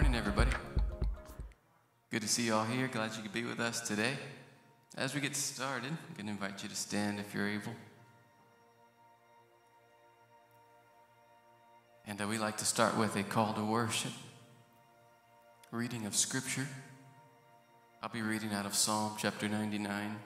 morning, everybody. Good to see you all here. Glad you could be with us today. As we get started, I'm going to invite you to stand if you're able. And we like to start with a call to worship. Reading of Scripture. I'll be reading out of Psalm chapter 99.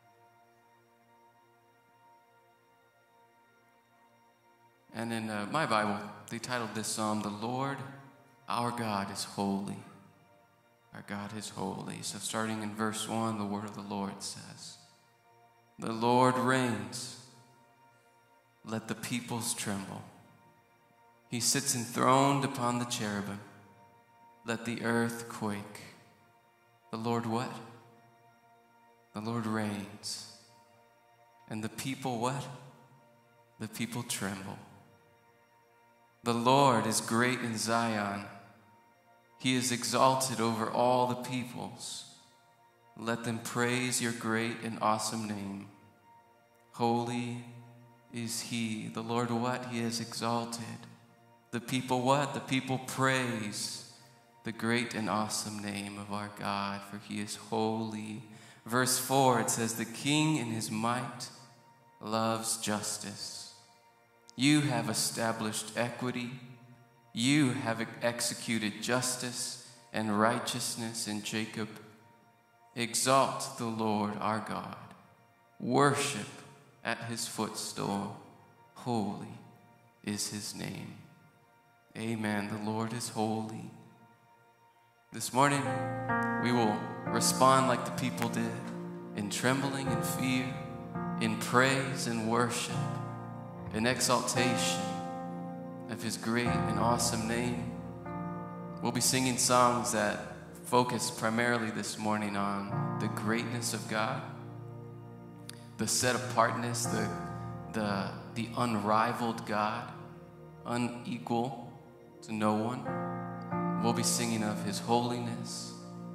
And in my Bible, they titled this psalm, "The Lord, our God, is holy." Our God is holy. So starting in verse 1, the word of the Lord says, "The Lord reigns. Let the peoples tremble. He sits enthroned upon the cherubim. Let the earth quake." The Lord what? The Lord reigns. And the people what? The people tremble. The Lord is great in Zion. He is exalted over all the peoples. Let them praise your great and awesome name. Holy is He. The Lord what? He is exalted. The people what? The people praise the great and awesome name of our God, for He is holy. Verse 4, it says, "The King in His might loves justice. You have established equity. You have executed justice and righteousness in Jacob. Exalt the Lord our God. Worship at His footstool. Holy is His name." Amen. The Lord is holy. This morning, we will respond like the people did, in trembling and fear, in praise and worship, in exaltation of His great and awesome name. We'll be singing songs that focus primarily this morning on the greatness of God, the set-apartness, the unrivaled God, unequal to no one. We'll be singing of His holiness.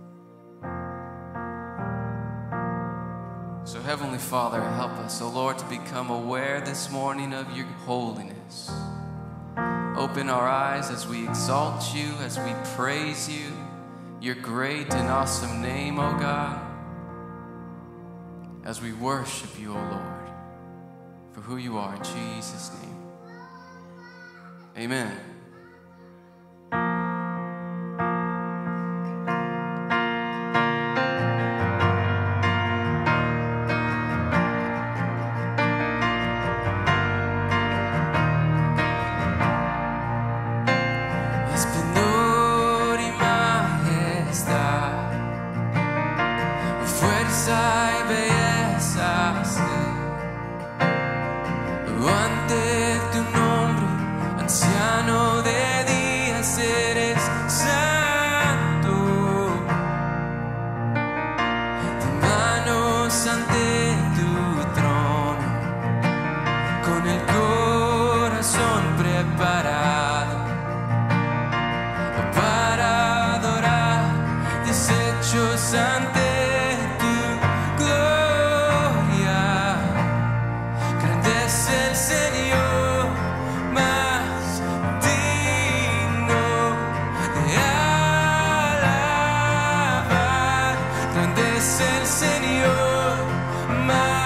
So Heavenly Father, help us, O Lord, to become aware this morning of Your holiness. Open our eyes as we exalt You, as we praise You, Your great and awesome name, O God, as we worship You, O Lord, for who You are, in Jesus' name. Amen. Señor, más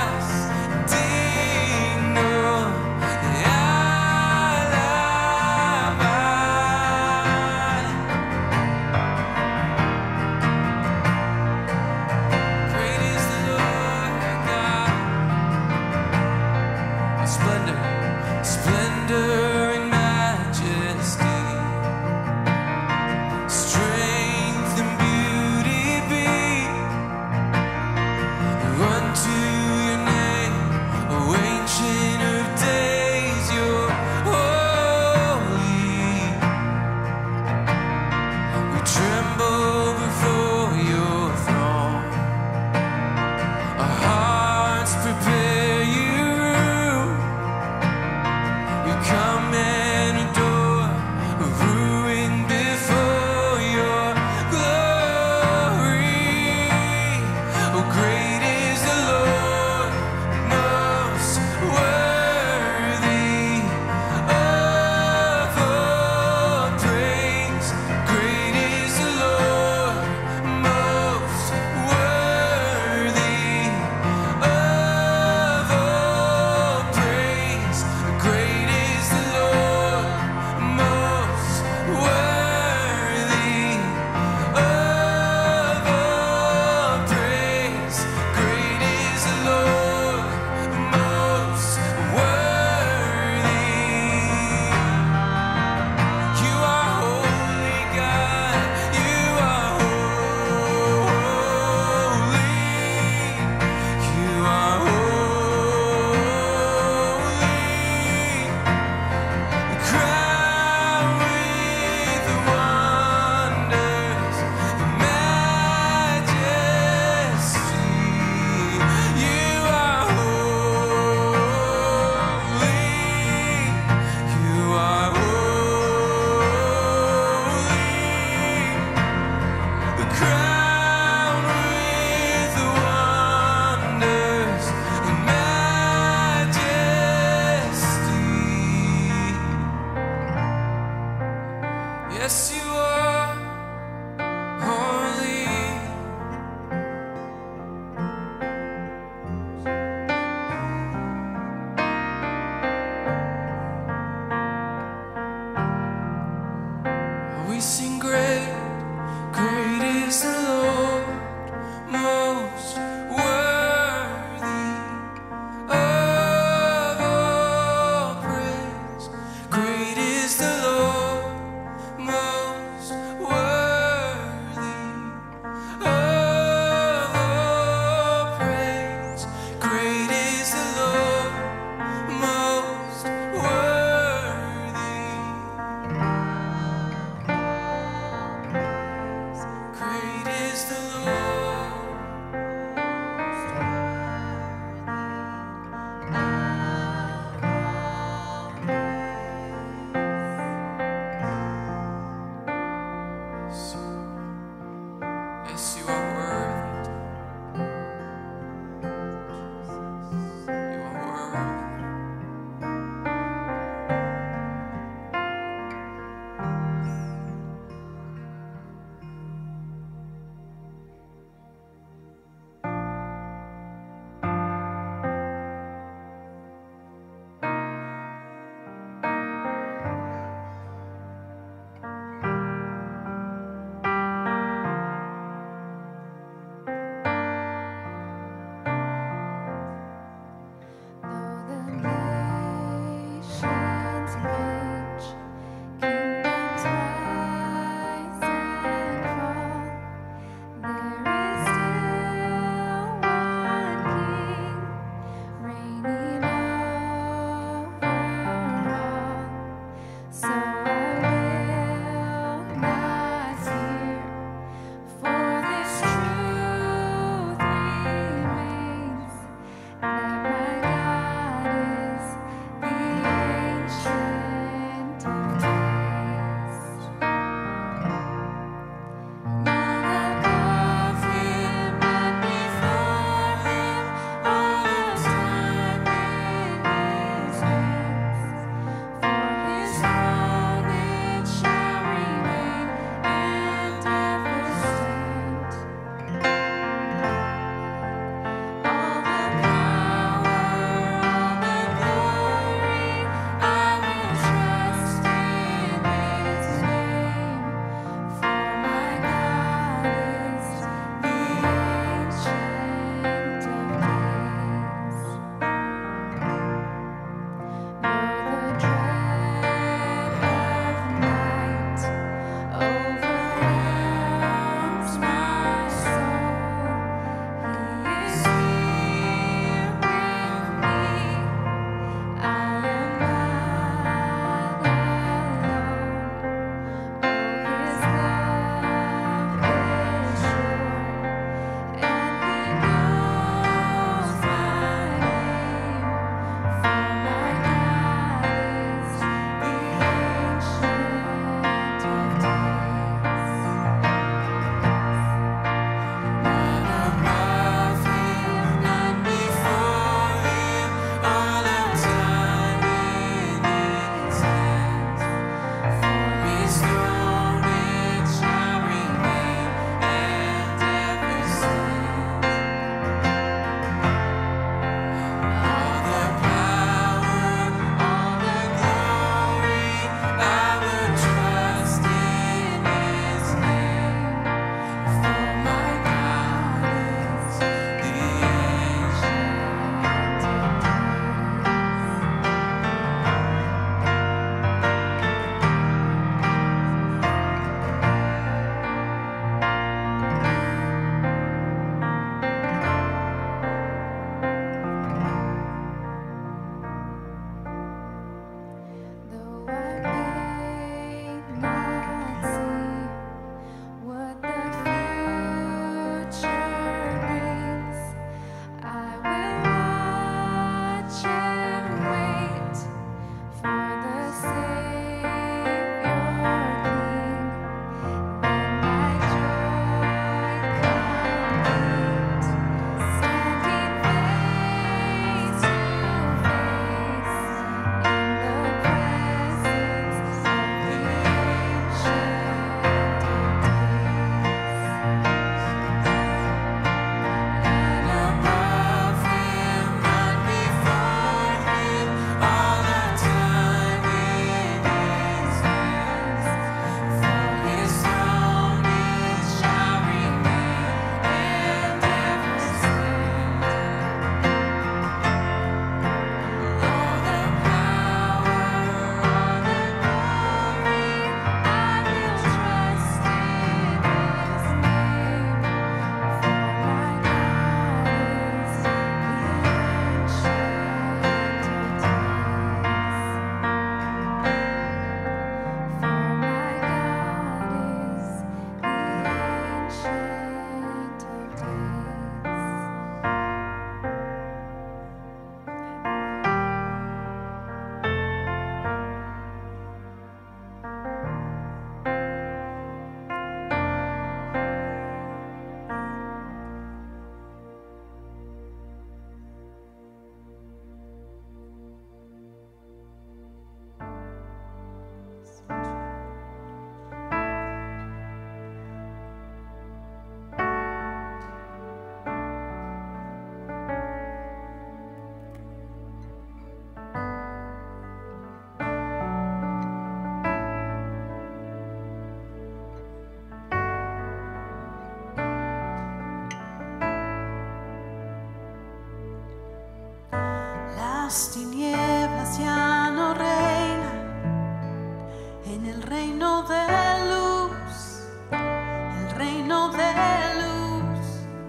Las tinieblas ya no reinan en el reino de luz, el reino de luz.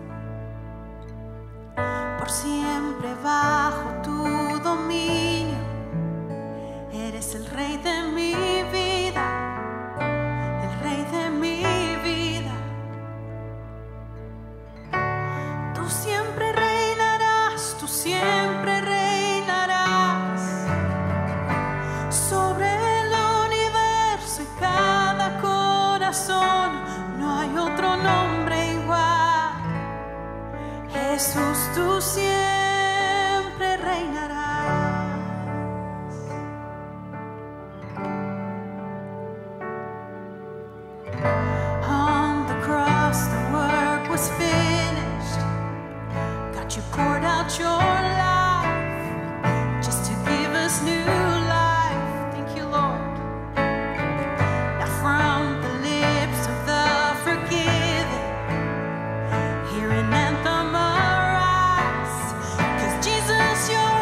Por siempre bajo tu dominio, eres el rey de mi vida, el rey de mi vida. Tú siempre reinarás, tú siempre reinarás sobre el universo y cada corazón. No hay otro nombre igual. Jesús, tú siempre reinarás. On the cross the work was finished. God, you poured out your life just to give us new life. Thank you, Lord. Now from the lips of the forgiven, hear an anthem arise, 'cause Jesus, you're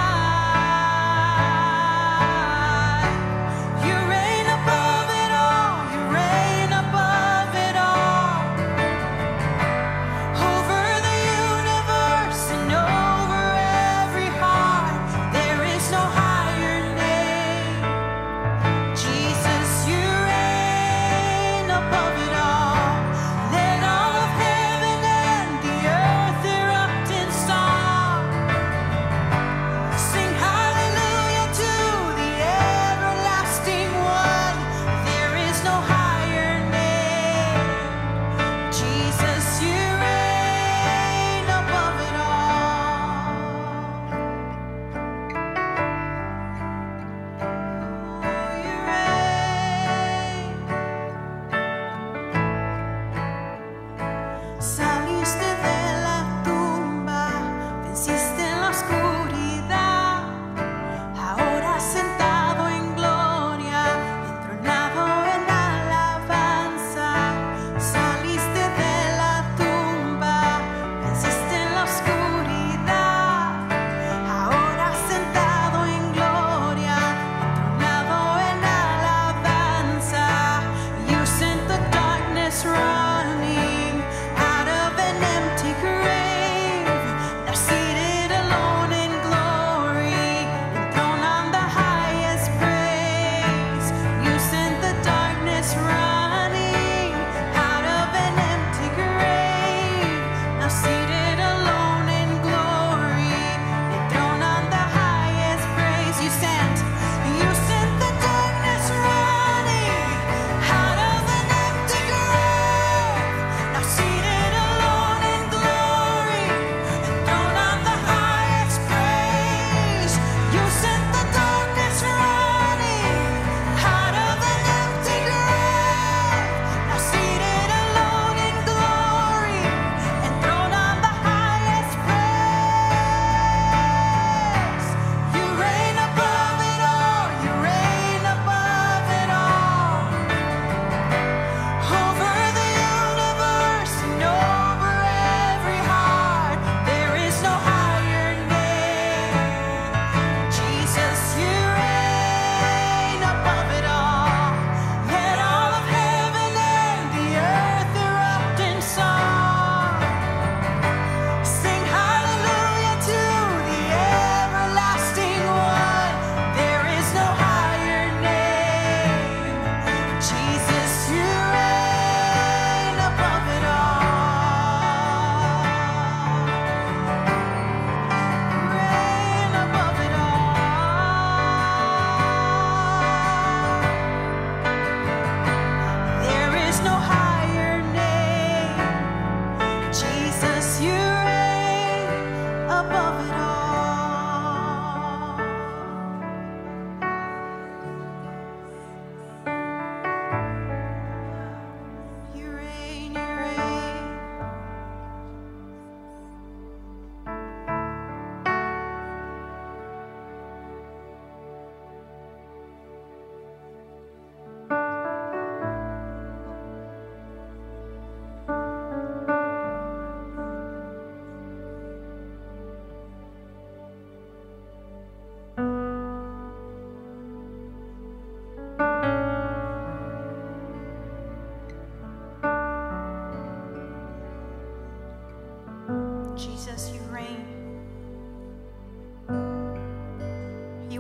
alive. You reign above it all, you reign above it all, over the universe and over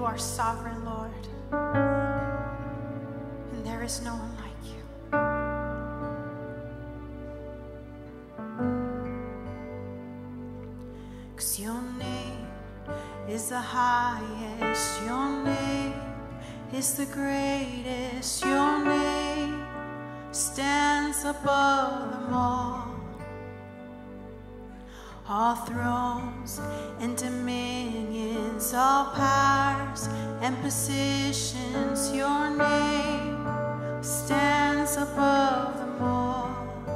are sovereign, Lord, and there is no one like you. Cause your name is the highest, your name is the greatest, your name stands above them all. All thrones and dominions, all powers and positions, your name stands above them all.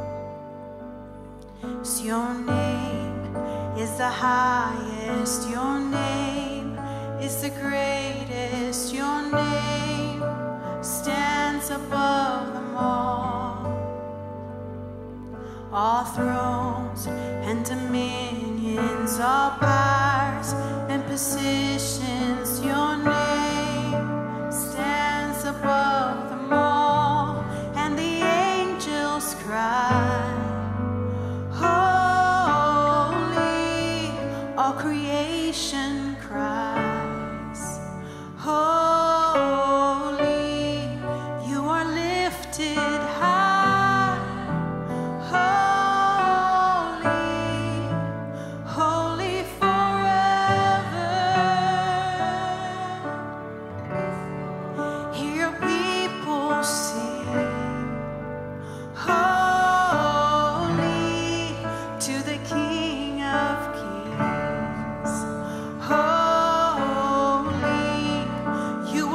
So your name is the highest, your name is the greatest, your name stands above them all. All thrones and dominions, all powers and positions, your name stands above them all. And the angels cry, holy, all creation cries, holy, you are lifted high. You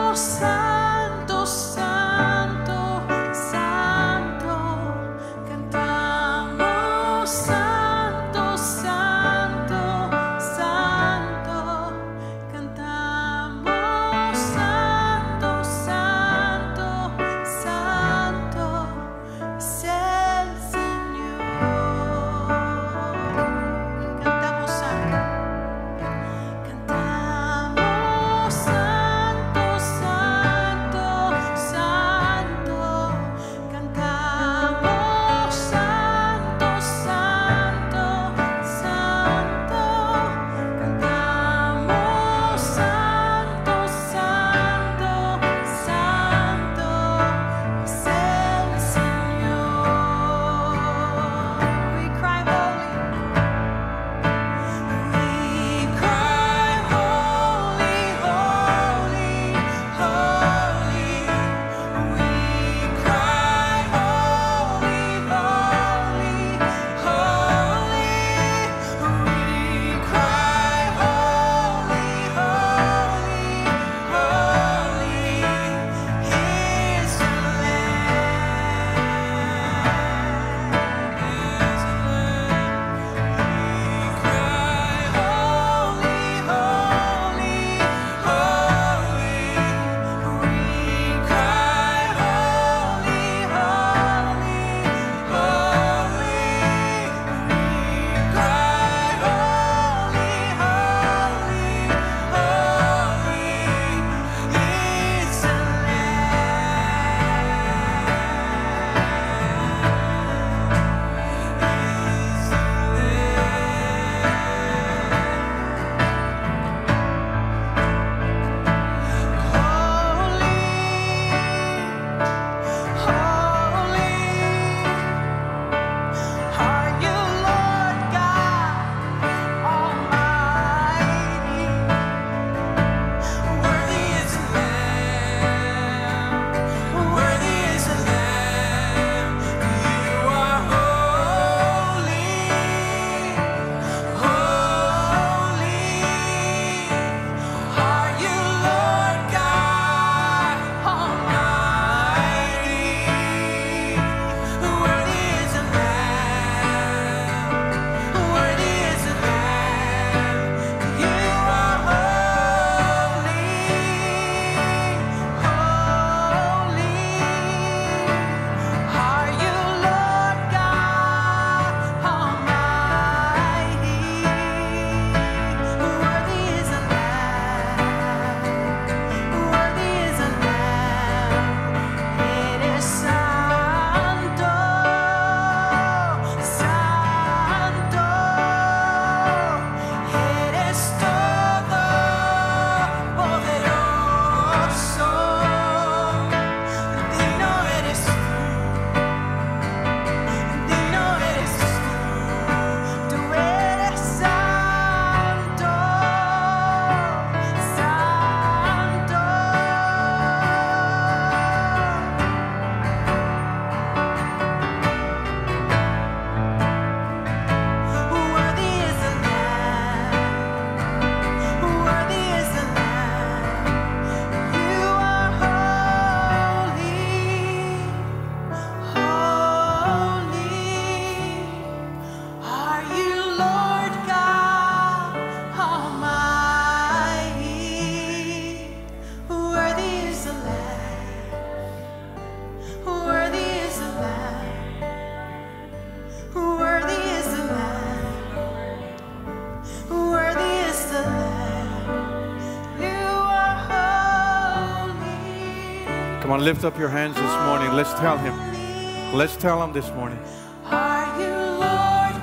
Come on, lift up your hands this morning. Let's tell him. Let's tell him this morning. Are you Lord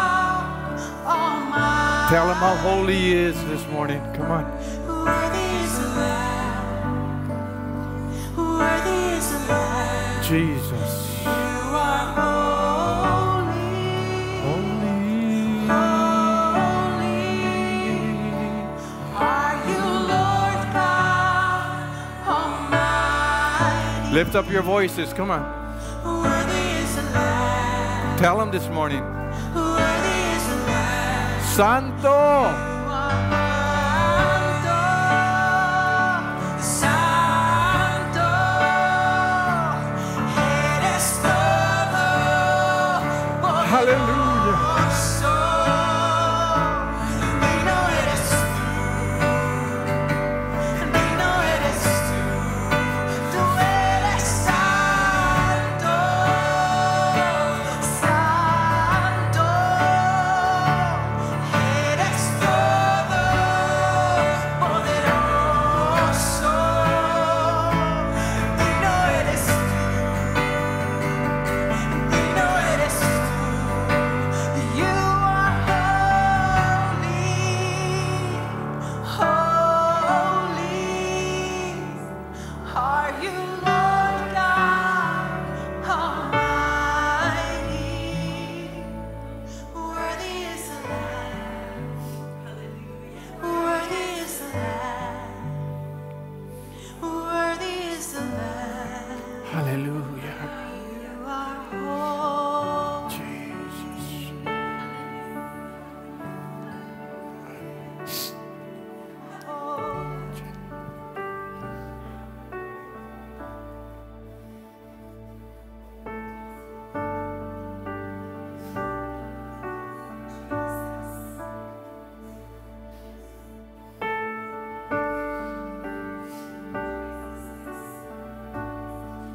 God Almighty? Tell him how holy he is this morning. Come on. Worthy is the Lamb. Worthy is the Lamb. Jesus. You are holy. Holy. Holy. Are you Lord God Almighty? Lift up your voices. Come on. Worthy is the Lamb. Tell him this morning. Worthy is the Lamb. Santo. Santo.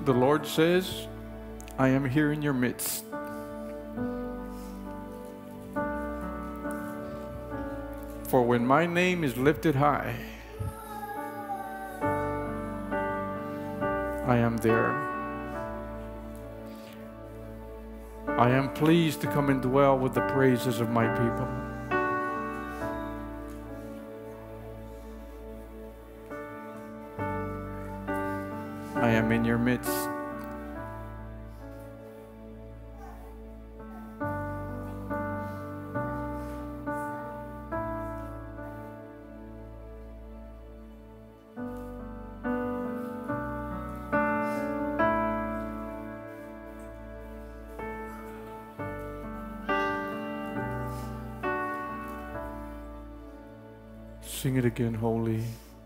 The Lord says, I am here in your midst. For when my name is lifted high, I am there. I am pleased to come and dwell with the praises of my people. I am in your midst. Sing it again, holy.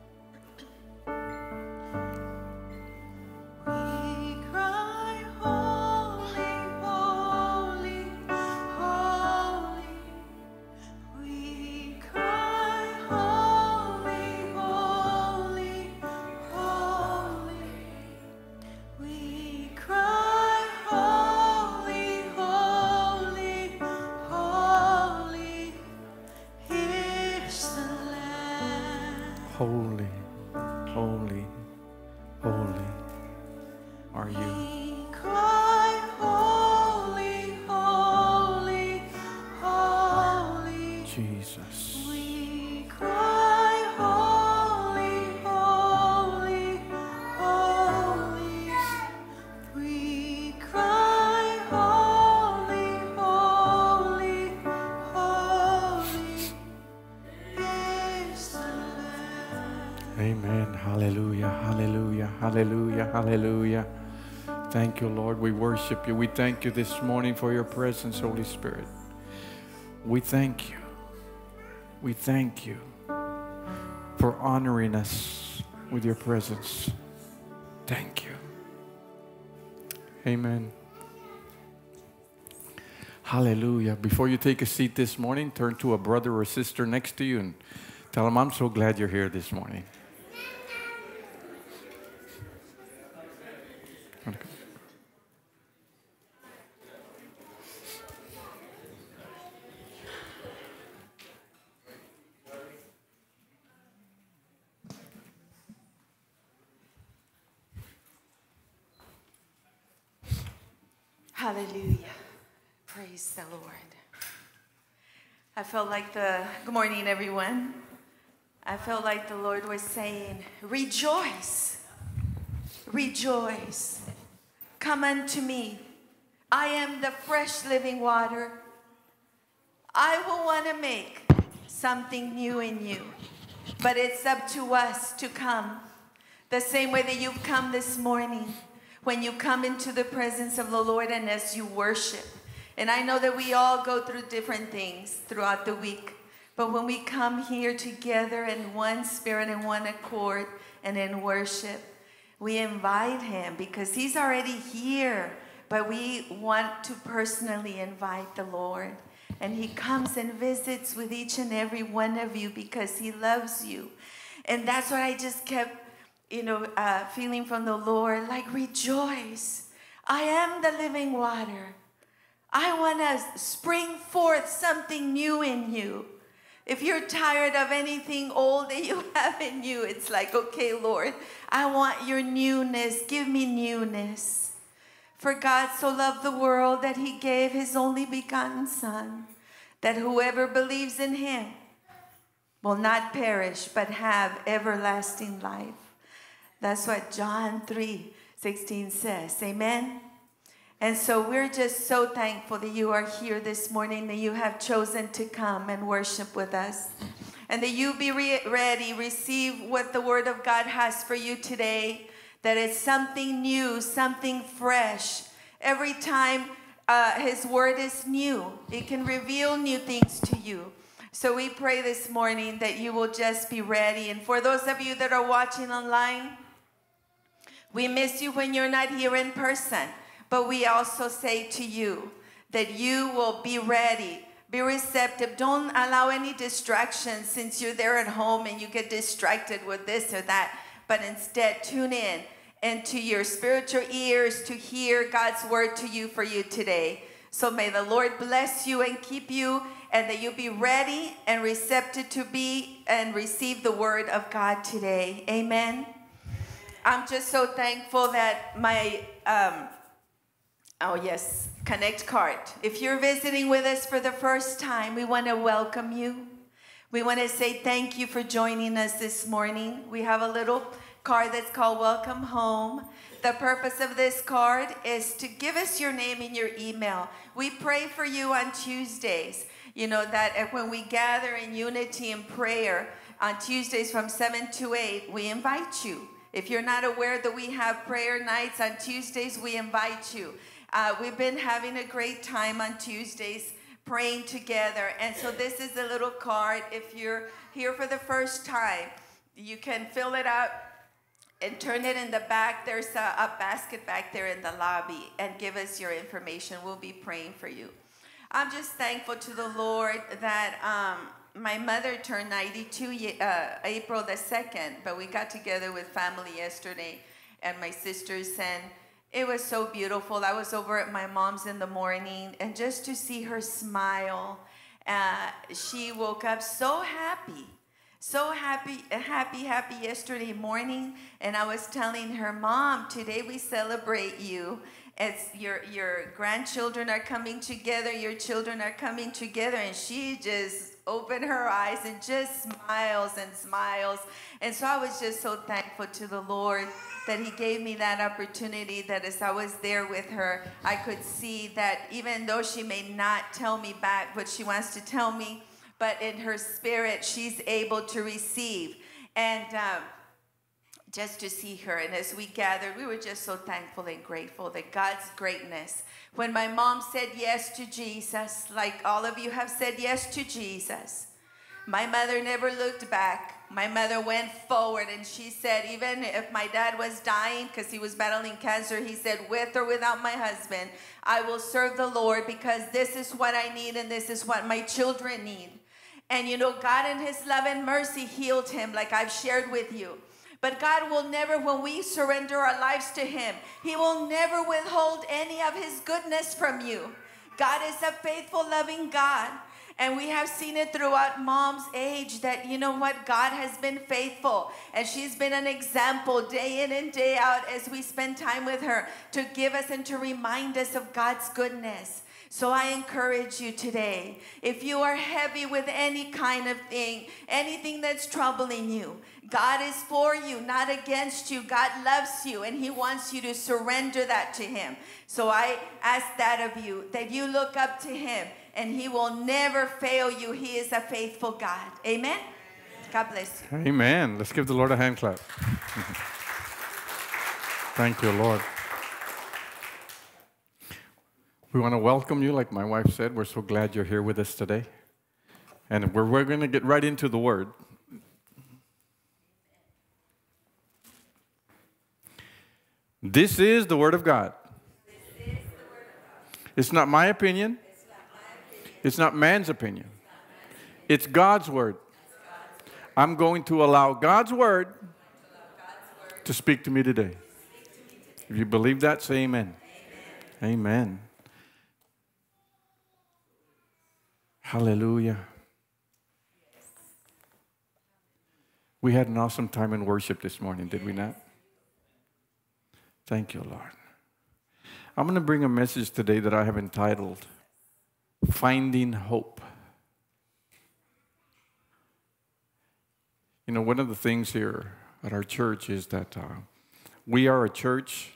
Holy, holy, holy are you. We cry, holy, holy, holy. Jesus. We cry, holy, holy, holy. We cry, holy, holy, holy is the Lamb. Amen. Hallelujah, hallelujah, hallelujah, hallelujah. Thank you, Lord. We worship you. We thank you this morning for your presence, Holy Spirit. We thank you. We thank you for honoring us with your presence. Thank you. Amen. Hallelujah. Before you take a seat this morning, turn to a brother or sister next to you and tell them, I'm so glad you're here this morning. Hallelujah. Praise the Lord. I felt like good morning, everyone. I felt like the Lord was saying, rejoice, rejoice. Come unto me. I am the fresh living water. I will want to make something new in you. But it's up to us to come. The same way that you've come this morning. When you come into the presence of the Lord and as you worship. And I know that we all go through different things throughout the week. But when we come here together in one spirit and one accord and in worship, we invite him because he's already here. But we want to personally invite the Lord. And he comes and visits with each and every one of you because he loves you. And that's what I just kept feeling from the Lord, like rejoice. I am the living water. I want to spring forth something new in you. If you're tired of anything old that you have in you, it's like, okay, Lord, I want your newness. Give me newness. For God so loved the world that he gave his only begotten Son, that whoever believes in him will not perish, but have everlasting life. That's what John 3:16 says. Amen? And so we're just so thankful that you are here this morning, that you have chosen to come and worship with us. And that you be ready, receive what the Word of God has for you today. That it's something new, something fresh. Every time his Word is new, it can reveal new things to you. So we pray this morning that you will just be ready. And for those of you that are watching online, we miss you when you're not here in person, but we also say to you that you will be ready, be receptive. Don't allow any distractions since you're there at home and you get distracted with this or that, but instead tune in into your spiritual ears to hear God's word to you for you today. So may the Lord bless you and keep you, and that you be ready and receptive to be and receive the word of God today. Amen. I'm just so thankful that my, Connect card. If you're visiting with us for the first time, we want to welcome you. We want to say thank you for joining us this morning. We have a little card that's called Welcome Home. The purpose of this card is to give us your name and your email. We pray for you on Tuesdays. You know that when we gather in unity and prayer on Tuesdays from 7 to 8, we invite you. If you're not aware that we have prayer nights on Tuesdays, we invite you. We've been having a great time on Tuesdays praying together. And so this is a little card. If you're here for the first time, you can fill it out and turn it in the back. There's a basket back there in the lobby, and give us your information. We'll be praying for you. I'm just thankful to the Lord that my mother turned 92 April the 2nd, but we got together with family yesterday and my sisters, and it was so beautiful. I was over at my mom's in the morning, and just to see her smile, she woke up so happy. So happy yesterday morning. And I was telling her, Mom, today we celebrate you. It's your grandchildren are coming together, your children are coming together. And she just opened her eyes and just smiles and smiles. And so I was just so thankful to the Lord that he gave me that opportunity, that as I was there with her, I could see that even though she may not tell me back what she wants to tell me, but in her spirit, she's able to receive. And just to see her, and as we gathered, we were just so thankful and grateful that God's greatness. When my mom said yes to Jesus, like all of you have said yes to Jesus, my mother never looked back. My mother went forward, and she said, even if my dad was dying because he was battling cancer, he said, with or without my husband, I will serve the Lord, because this is what I need and this is what my children need. And you know, God in his love and mercy healed him, like I've shared with you. But God will never, when we surrender our lives to him, he will never withhold any of his goodness from you. God is a faithful, loving God. And we have seen it throughout Mom's age that, you know what, God has been faithful. And she's been an example day in and day out as we spend time with her to give us and to remind us of God's goodness. So I encourage you today, if you are heavy with any kind of thing, anything that's troubling you, God is for you, not against you. God loves you, and he wants you to surrender that to him. So I ask that of you, that you look up to him, and he will never fail you. He is a faithful God. Amen? God bless you. Amen. Let's give the Lord a hand clap. Thank you, Lord. We want to welcome you, like my wife said. We're so glad you're here with us today. And we're going to get right into the Word. This is the Word of God. It's not my opinion. It's not man's opinion. It's God's Word. I'm going to allow God's Word to speak to me today. If you believe that, say amen. Amen. Hallelujah. We had an awesome time in worship this morning, did we not? Thank you, Lord. I'm going to bring a message today that I have entitled, Finding Hope. You know, one of the things here at our church is that we are a church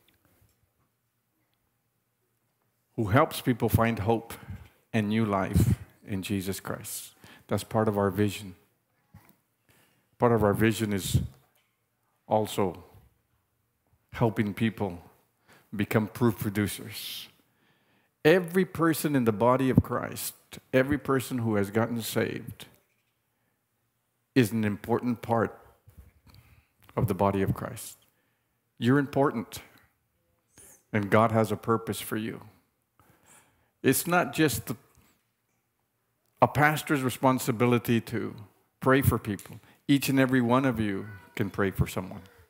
who helps people find hope and new life in Jesus Christ. That's part of our vision. Part of our vision is also helping people become proof producers. Every person in the body of Christ, every person who has gotten saved, is an important part of the body of Christ. You're important, and God has a purpose for you. It's not just a pastor's responsibility to pray for people. Each and every one of you can pray for someone.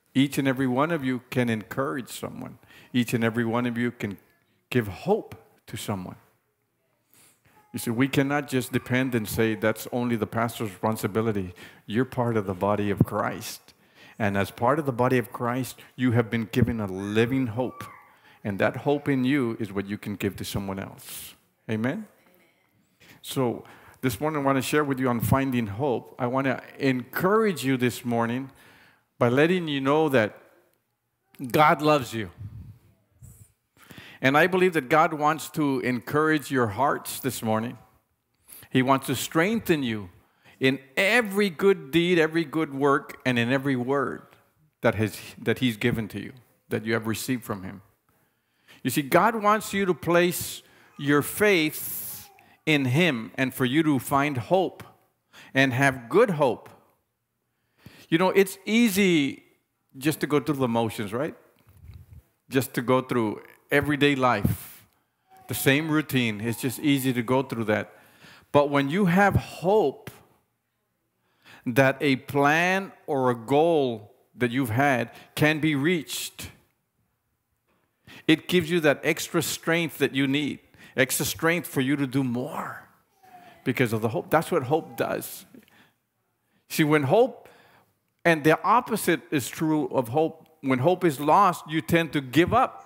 Each and every one of you can encourage someone. Each and every one of you can give hope to someone. You see, we cannot just depend and say that's only the pastor's responsibility. You're part of the body of Christ. And as part of the body of Christ, you have been given a living hope. And that hope in you is what you can give to someone else. Amen? So this morning I want to share with you on finding hope. I want to encourage you this morning by letting you know that God loves you. And I believe that God wants to encourage your hearts this morning. He wants to strengthen you in every good deed, every good work, and in every word that He's given to you, that you have received from Him. You see, God wants you to place your faith in Him and for you to find hope and have good hope. You know, it's easy just to go through the motions, right? Just to go through everyday life, the same routine. It's just easy to go through that. But when you have hope that a plan or a goal that you've had can be reached, it gives you that extra strength that you need, extra strength for you to do more because of the hope. That's what hope does. See, when hope, and the opposite is true of hope, when hope is lost, you tend to give up.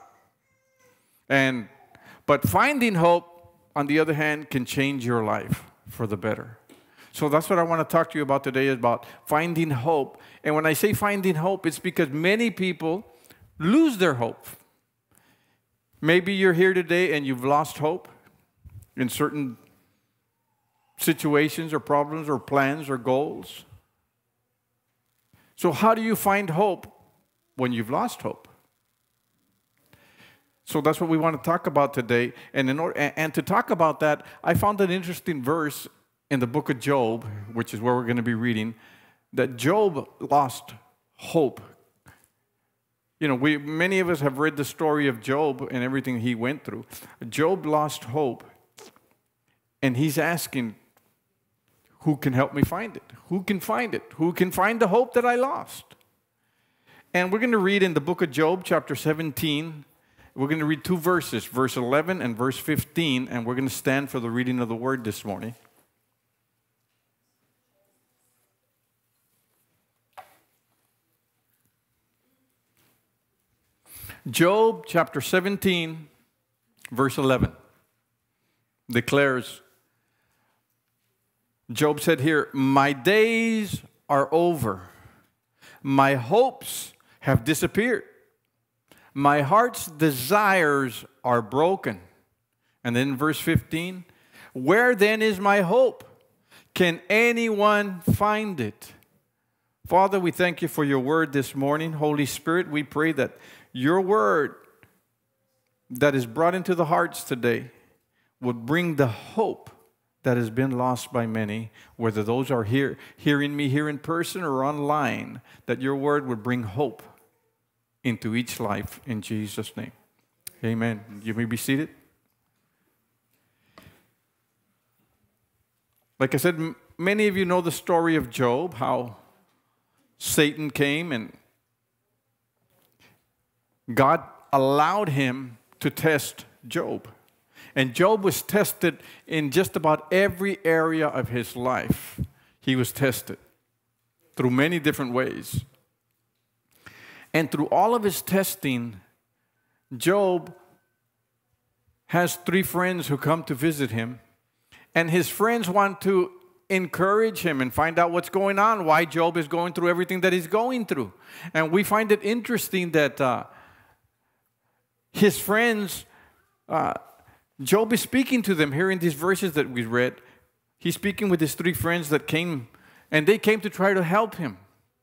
But finding hope, on the other hand, can change your life for the better. So that's what I want to talk to you about today, is about finding hope. And when I say finding hope, it's because many people lose their hope. Maybe you're here today and you've lost hope in certain situations or problems or plans or goals. So how do you find hope when you've lost hope? So that's what we want to talk about today. And to talk about that, I found an interesting verse in the book of Job, which is where we're going to be reading, that Job lost hope. You know, many of us have read the story of Job and everything he went through. Job lost hope, and he's asking, who can help me find it? Who can find it? Who can find the hope that I lost? And we're going to read in the book of Job, chapter 17. We're going to read two verses, verse 11 and verse 15, and we're going to stand for the reading of the word this morning. Job chapter 17, verse 11 declares, Job said here, "My days are over. My hopes have disappeared. My heart's desires are broken." And then verse 15, "Where then is my hope? Can anyone find it?" Father, we thank you for your word this morning. Holy Spirit, we pray that your word that is brought into the hearts today would bring the hope that has been lost by many, whether those are hearing me here in person or online, that your word would bring hope into each life in Jesus' name. Amen. You may be seated. Like I said, many of you know the story of Job, how Satan came and God allowed him to test Job. And Job was tested in just about every area of his life. He was tested through many different ways. And through all of his testing, Job has 3 friends who come to visit him. And his friends want to encourage him and find out what's going on, why Job is going through everything that he's going through. And we find it interesting that his friends, Job is speaking to them here in these verses that we read. He's speaking with his 3 friends that came, and they came to try to help him.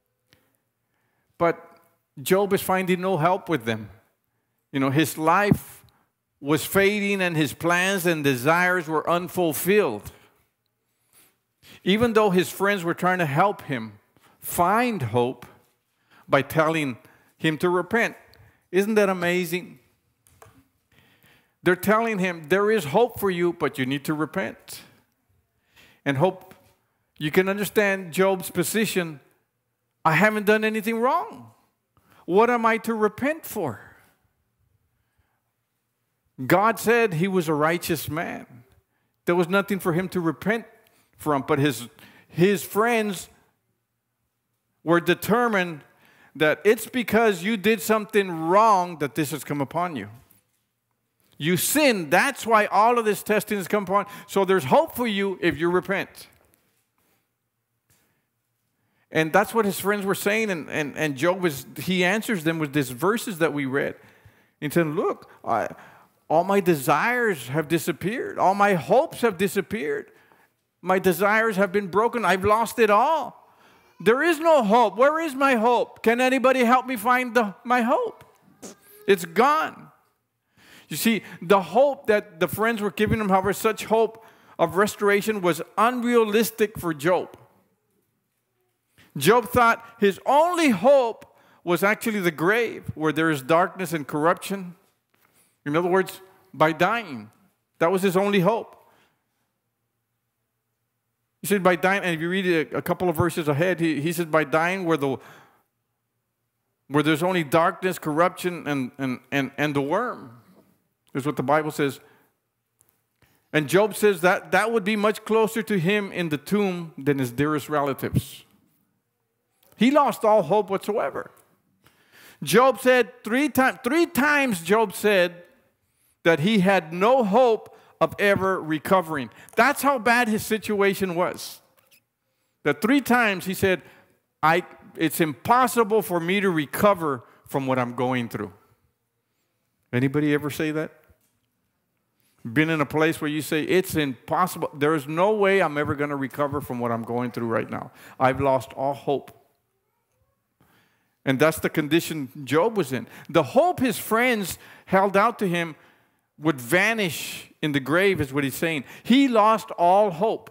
But Job is finding no help with them. You know, his life was fading and his plans and desires were unfulfilled. Even though his friends were trying to help him find hope by telling him to repent. Isn't that amazing? They're telling him there is hope for you, but you need to repent. And hope, you can understand Job's position. I haven't done anything wrong. what am I to repent for? God said he was a righteous man. There was nothing for him to repent from, but his friends were determined that it's because you did something wrong that this has come upon you. You sinned. That's why all of this testing has come upon. So there's hope for you if you repent. And that's what his friends were saying. And Job he answers them with these verses that we read. He said, look, all my desires have disappeared. All my hopes have disappeared. My desires have been broken. I've lost it all. There is no hope. Where is my hope? Can anybody help me find my hope? It's gone. You see, the hope that the friends were giving him, however, such hope of restoration was unrealistic for Job. Job thought his only hope was actually the grave, where there is darkness and corruption. In other words, by dying. That was his only hope. He said by dying, and if you read a couple of verses ahead, he said by dying where there's only darkness, corruption, and the worm, is what the Bible says. And Job says that would be much closer to him in the tomb than his dearest relatives. He lost all hope whatsoever. Job said three times Job said that he had no hope of ever recovering. That's how bad his situation was. That 3 times he said, it's impossible for me to recover from what I'm going through. Anybody ever say that? Been in a place where you say, it's impossible. There's no way I'm ever going to recover from what I'm going through right now. I've lost all hope. And that's the condition Job was in. The hope his friends held out to him would vanish in the grave, is what he's saying. He lost all hope.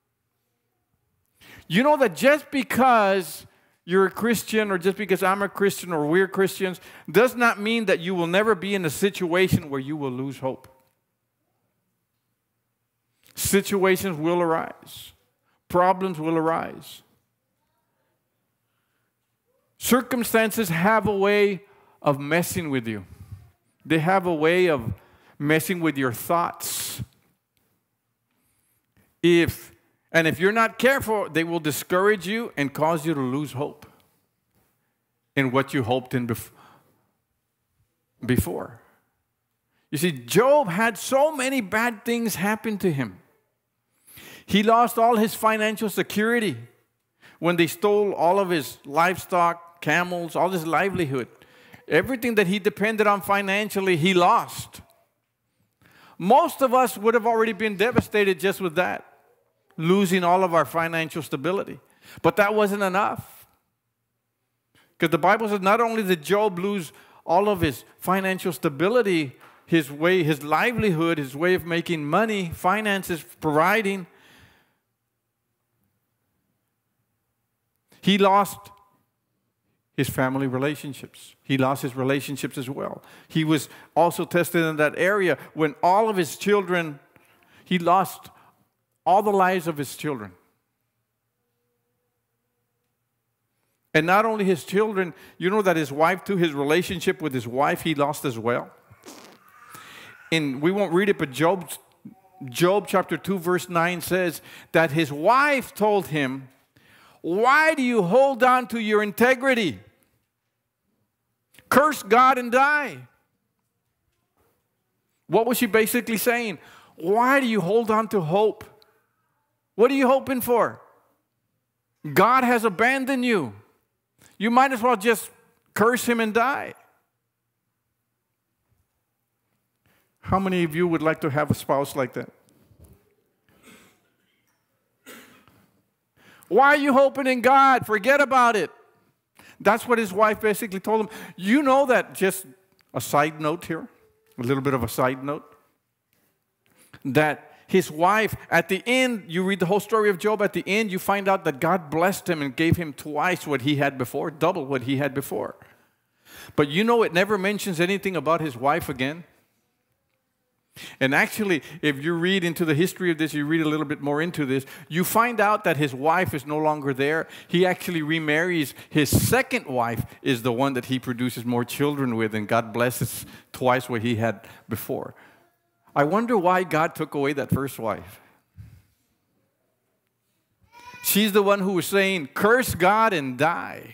You know that just because you're a Christian, or just because I'm a Christian, or we're Christians, does not mean that you will never be in a situation where you will lose hope. Situations will arise. Problems will arise. Circumstances have a way of messing with you. They have a way of messing with your thoughts. If you're not careful, they will discourage you and cause you to lose hope in what you hoped in before. You see, Job had so many bad things happen to him. He lost all his financial security when they stole all of his livestock, camels, all his livelihood. Everything that he depended on financially, he lost. Most of us would have already been devastated just with that, losing all of our financial stability. But that wasn't enough. Because the Bible says not only did Job lose all of his financial stability, his livelihood, his way of making money, finances, providing, he lost his family relationships. He lost his relationships as well. He was also tested in that area when all of his children, he lost all the lives of his children. And not only his children, you know that his wife too, his relationship with his wife, he lost as well. And we won't read it, but Job chapter 2 verse 9 says that his wife told him, "Why do you hold on to your integrity? Curse God and die." What was she basically saying? Why do you hold on to hope? What are you hoping for? God has abandoned you. You might as well just curse him and die. How many of you would like to have a spouse like that? Why are you hoping in God? Forget about it. That's what his wife basically told him. You know that, just a side note here, a little bit of a side note, that his wife, at the end, you read the whole story of Job, at the end you find out that God blessed him and gave him twice what he had before, double what he had before. But you know it never mentions anything about his wife again. And actually, if you read into the history of this, you read a little bit more into this, you find out that his wife is no longer there. He actually remarries. His second wife is the one that he produces more children with, and God blesses twice what he had before. I wonder why God took away that first wife. She's the one who was saying, curse God and die.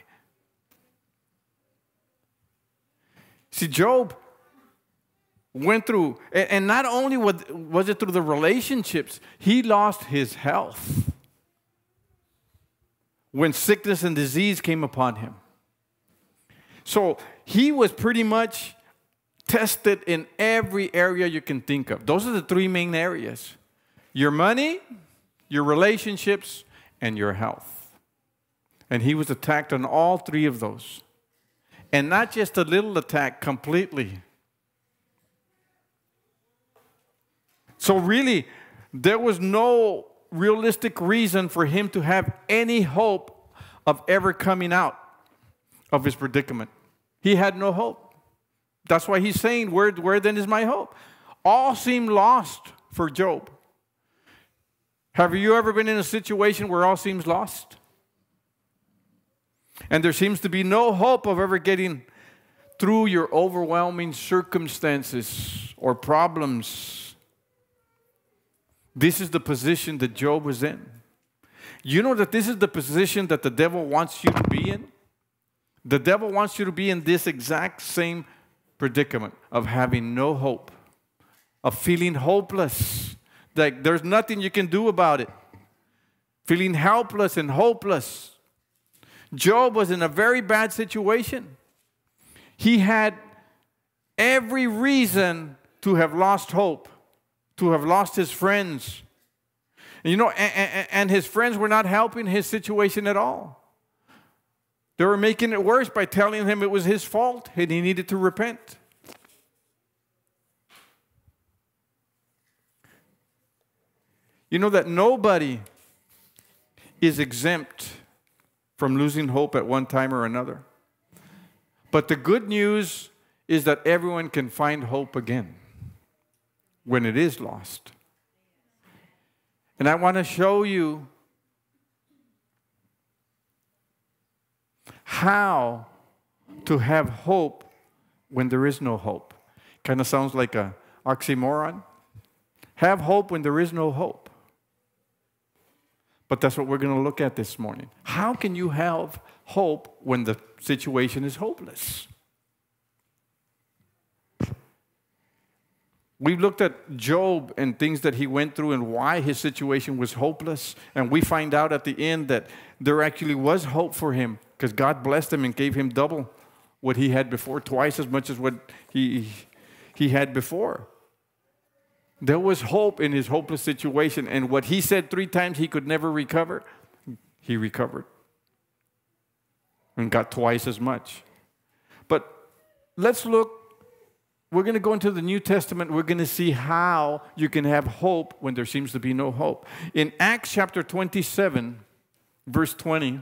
See, Job went through, and not only was it through the relationships, he lost his health when sickness and disease came upon him. So he was pretty much tested in every area you can think of. Those are the three main areas: your money, your relationships, and your health. And he was attacked on all three of those. And not just a little attack, completely. So really, there was no realistic reason for him to have any hope of ever coming out of his predicament. He had no hope. That's why he's saying, where then is my hope? All seemed lost for Job. Have you ever been in a situation where all seems lost? And there seems to be no hope of ever getting through your overwhelming circumstances or problems. This is the position that Job was in. You know that this is the position that the devil wants you to be in? The devil wants you to be in this exact same predicament of having no hope, of feeling hopeless, like there's nothing you can do about it, feeling helpless and hopeless. Job was in a very bad situation. He had every reason to have lost hope, to have lost his friends. And you know, and his friends were not helping his situation at all. They were making it worse by telling him it was his fault and he needed to repent. You know that nobody is exempt from losing hope at one time or another. But the good news is that everyone can find hope again when it is lost. And I want to show you how to have hope when there is no hope. Kind of sounds like an oxymoron. Have hope when there is no hope. But that's what we're going to look at this morning. How can you have hope when the situation is hopeless? We've looked at Job and things that he went through and why his situation was hopeless. And we find out at the end that there actually was hope for him because God blessed him and gave him double what he had before, twice as much as what he had before. There was hope in his hopeless situation. And what he said 3 times he could never recover, he recovered. And got twice as much. But let's look. We're going to go into the New Testament. We're going to see how you can have hope when there seems to be no hope. In Acts chapter 27, verse 20,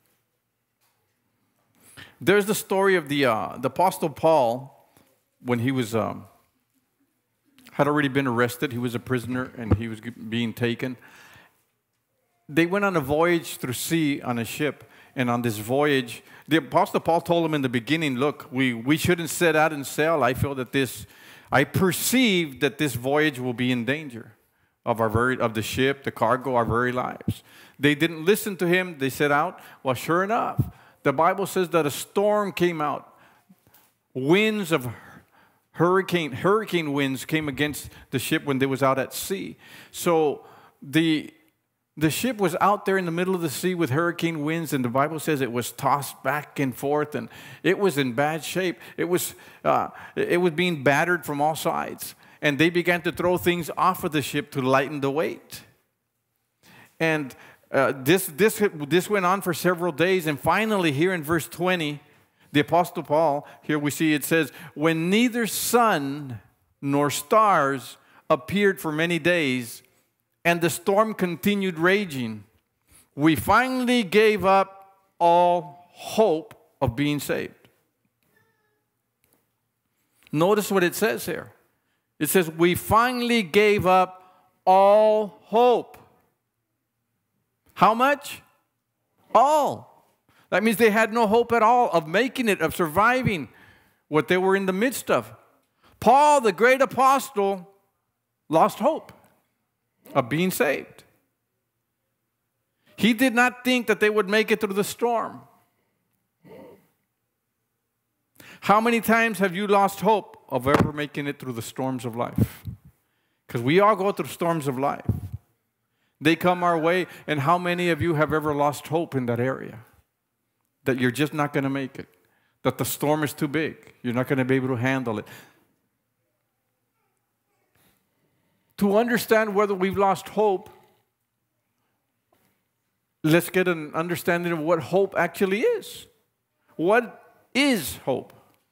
there's the story of the Apostle Paul when he was had already been arrested. He was a prisoner and he was being taken. They went on a voyage through sea on a ship. And on this voyage, the Apostle Paul told them in the beginning, look, we shouldn't set out and sail. I perceive that this voyage will be in danger of the ship, the cargo, our very lives. They didn't listen to him. They set out. Well, sure enough, the Bible says that a storm came out. Winds of hurricane winds came against the ship when they was out at sea. So the ship was out there in the middle of the sea with hurricane winds, and the Bible says it was tossed back and forth, and it was in bad shape. It was being battered from all sides, and they began to throw things off of the ship to lighten the weight. And this went on for several days, and finally, here in verse 20, the Apostle Paul, here we see it says, when neither sun nor stars appeared for many days, and the storm continued raging, we finally gave up all hope of being saved. Notice what it says here. It says, we finally gave up all hope. How much? All. That means they had no hope at all of making it, of surviving what they were in the midst of. Paul, the great apostle, lost hope of being saved. He did not think that they would make it through the storm. How many times have you lost hope of ever making it through the storms of life? Because we all go through storms of life. They come our way, and how many of you have ever lost hope in that area? That you're just not going to make it. That the storm is too big. You're not going to be able to handle it. To understand whether we've lost hope, let's get an understanding of what hope actually is. What is hope?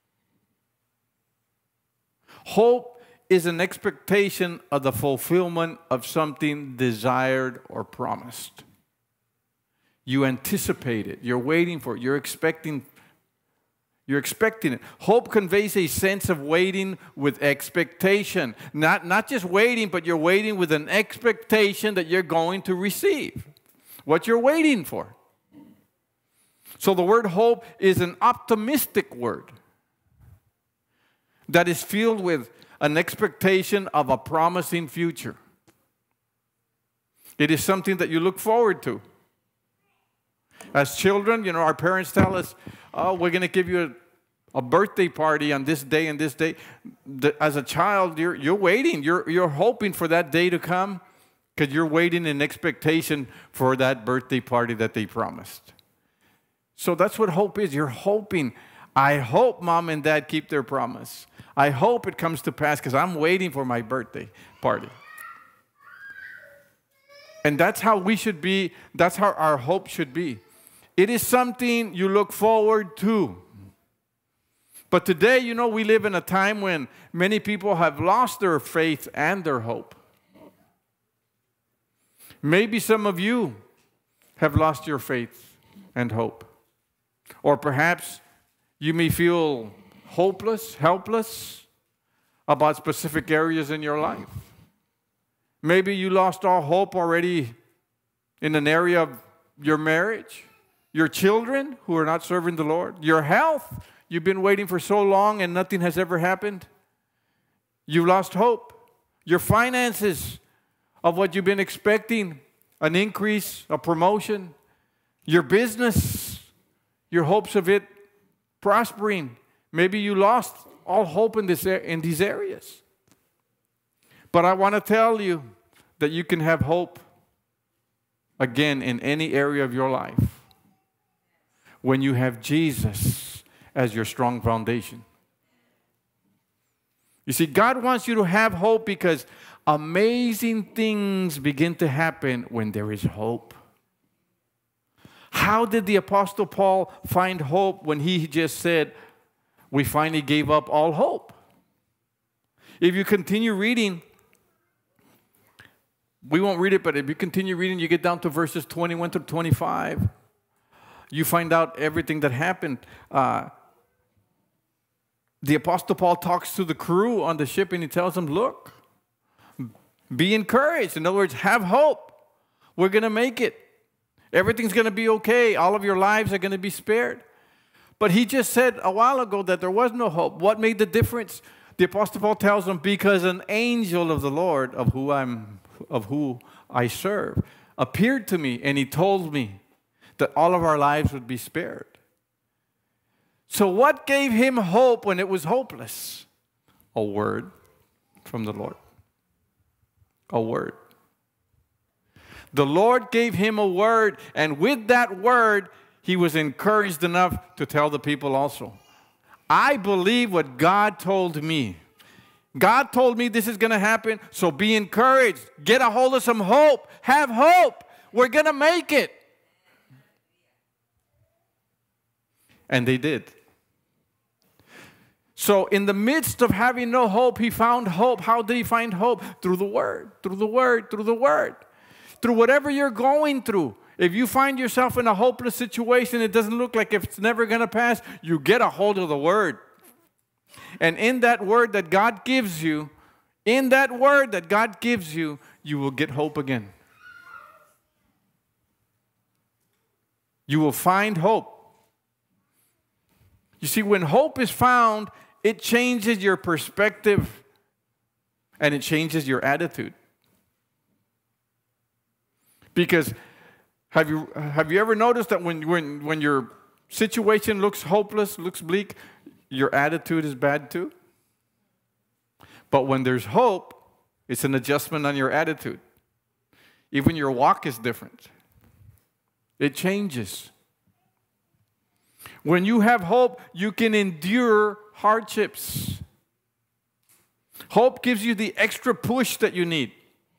Hope is an expectation of the fulfillment of something desired or promised. You anticipate it. You're waiting for it. You're expecting it. Hope conveys a sense of waiting with expectation. Not just waiting, but you're waiting with an expectation that you're going to receive what you're waiting for. So the word hope is an optimistic word that is filled with an expectation of a promising future. It is something that you look forward to. As children, our parents tell us, oh, we're going to give you a birthday party on this day and this day. As a child, you're waiting. You're hoping for that day to come because you're waiting in expectation for that birthday party that they promised. So that's what hope is. You're hoping. I hope mom and dad keep their promise. I hope it comes to pass because I'm waiting for my birthday party. And that's how we should be. That's how our hope should be. It is something you look forward to. But today, we live in a time when many people have lost their faith and their hope. Maybe some of you have lost your faith and hope. Or perhaps you may feel hopeless, helpless about specific areas in your life. Maybe you lost all hope already in an area of your marriage, your children who are not serving the Lord, your health. You've been waiting for so long and nothing has ever happened. You lost hope. Your finances of what you've been expecting, an increase, a promotion. Your business, your hopes of it prospering. Maybe you lost all hope in these areas. But I want to tell you that you can have hope again in any area of your life when you have Jesus as your strong foundation. You see, God wants you to have hope because amazing things begin to happen when there is hope. How did the Apostle Paul find hope when he just said, we finally gave up all hope? If you continue reading, we won't read it, but if you continue reading, you get down to verses 21 to 25. You find out everything that happened. The Apostle Paul talks to the crew on the ship and he tells them, look, be encouraged. In other words, have hope. We're going to make it. Everything's going to be okay. All of your lives are going to be spared. But he just said a while ago that there was no hope. What made the difference? The Apostle Paul tells them, because an angel of the Lord, of who I serve, appeared to me and he told me that all of our lives would be spared. So what gave him hope when it was hopeless? A word from the Lord. A word. The Lord gave him a word, and with that word, he was encouraged enough to tell the people also. I believe what God told me. God told me this is going to happen, so be encouraged. Get a hold of some hope. Have hope. We're going to make it. And they did. So in the midst of having no hope, he found hope. How did he find hope? Through the Word, through the Word, through the Word. Through whatever you're going through. If you find yourself in a hopeless situation, it doesn't look like it's never going to pass, you get a hold of the Word. And in that Word that God gives you, In that word that God gives you, you will get hope again. You will find hope. You see, when hope is found, it changes your perspective and it changes your attitude. Because have you ever noticed that when your situation looks hopeless, looks bleak, your attitude is bad too? But when there's hope, it's an adjustment on your attitude. Even your walk is different. It changes. When you have hope, you can endure hardships. Hope gives you the extra push that you need.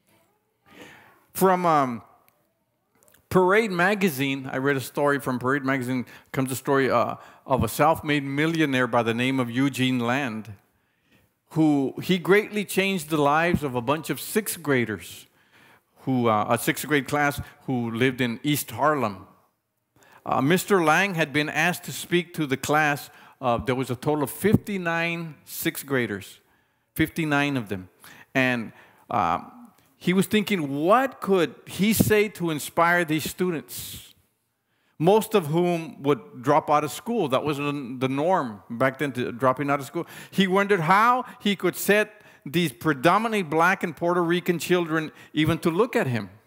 From Parade Magazine, I read a story from Parade Magazine, comes a story of a self-made millionaire by the name of Eugene Land, who he greatly changed the lives of a bunch of sixth graders, a sixth grade class who lived in East Harlem. Mr. Lang had been asked to speak to the class. There was a total of 59 sixth graders, 59 of them. And he was thinking, what could he say to inspire these students? Most of whom would drop out of school. That was the norm back then, dropping out of school. He wondered how he could set these predominantly black and Puerto Rican children even to look at him.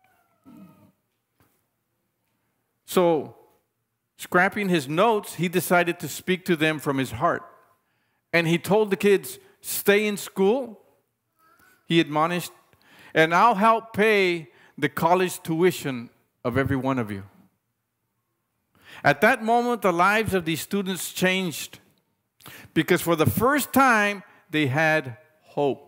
So, scrapping his notes, he decided to speak to them from his heart. And he told the kids, stay in school, he admonished, and I'll help pay the college tuition of every one of you. At that moment, the lives of these students changed because for the first time, they had hope.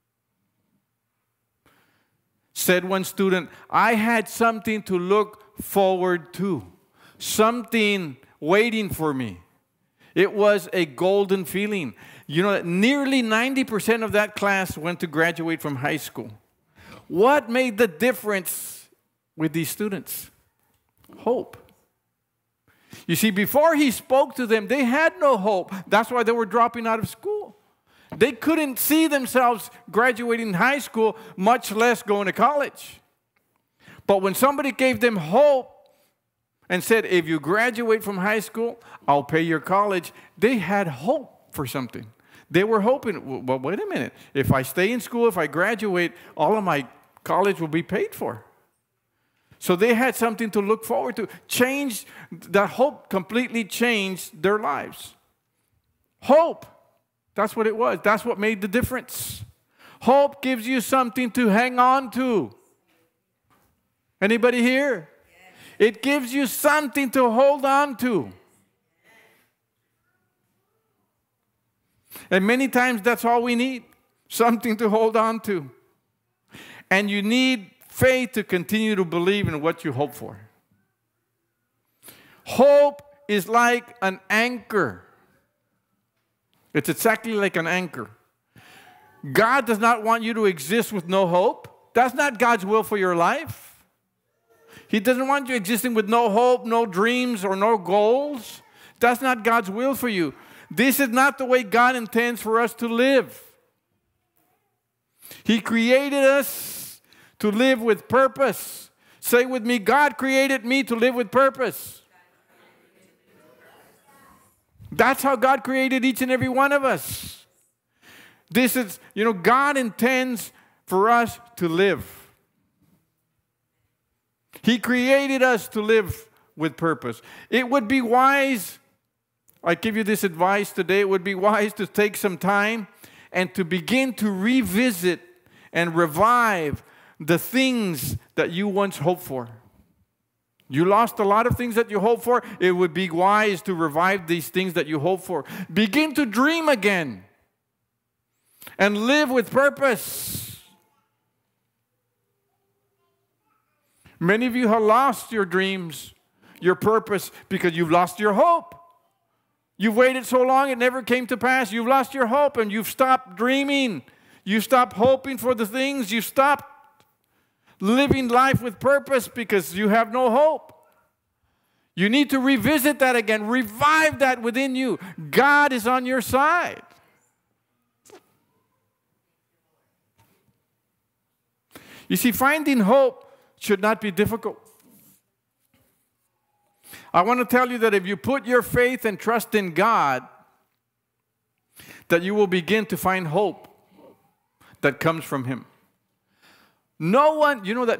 Said one student, I had something to look forward to, something waiting for me. It was a golden feeling. You know, nearly 90% of that class went to graduate from high school. What made the difference with these students? Hope. You see, before he spoke to them, they had no hope. That's why they were dropping out of school. They couldn't see themselves graduating high school, much less going to college. But when somebody gave them hope and said, if you graduate from high school, I'll pay your college, they had hope for something. They were hoping, well, wait a minute. If I stay in school, if I graduate, all of my college will be paid for. So they had something to look forward to. That hope completely changed their lives. Hope, that's what it was. That's what made the difference. Hope gives you something to hang on to. Anybody here? It gives you something to hold on to. And many times that's all we need, something to hold on to. And you need faith to continue to believe in what you hope for. Hope is like an anchor. It's exactly like an anchor. God does not want you to exist with no hope. That's not God's will for your life. He doesn't want you existing with no hope, no dreams, or no goals. That's not God's will for you. This is not the way God intends for us to live. He created us to live with purpose. Say with me, God created me to live with purpose. That's how God created each and every one of us. This is, God intends for us to live. He created us to live with purpose. It would be wise, I give you this advice today, it would be wise to take some time and to begin to revisit and revive the things that you once hoped for. You lost a lot of things that you hoped for. It would be wise to revive these things that you hope for. Begin to dream again and live with purpose. Many of you have lost your dreams, your purpose, because you've lost your hope. You've waited so long it never came to pass. You've lost your hope and you've stopped dreaming. You stopped hoping for the things. You stopped living life with purpose because you have no hope. You need to revisit that again. Revive that within you. God is on your side. You see, finding hope should not be difficult. I want to tell you that if you put your faith and trust in God, that you will begin to find hope that comes from Him. No one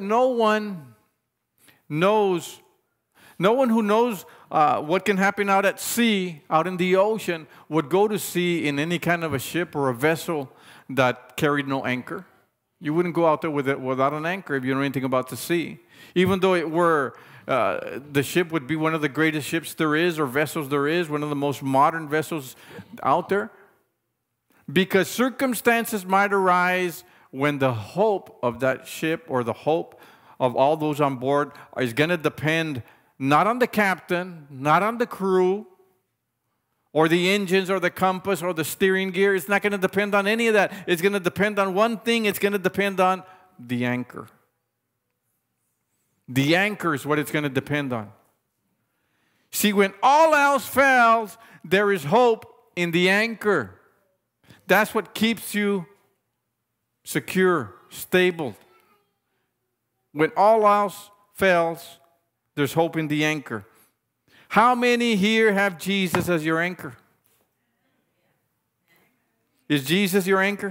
who knows what can happen out at sea, out in the ocean, would go to sea in any kind of a ship or a vessel that carried no anchor. You wouldn't go out there without an anchor if you know anything about the sea. Even though the ship would be one of the greatest ships there is, or vessels there is, one of the most modern vessels out there. Because circumstances might arise when the hope of that ship or the hope of all those on board is going to depend not on the captain, not on the crew, or the engines, or the compass, or the steering gear. It's not going to depend on any of that. It's going to depend on one thing. It's going to depend on the anchor. The anchor is what it's going to depend on. See, when all else fails, there is hope in the anchor. That's what keeps you secure, stable. When all else fails, there's hope in the anchor. How many here have Jesus as your anchor? Is Jesus your anchor?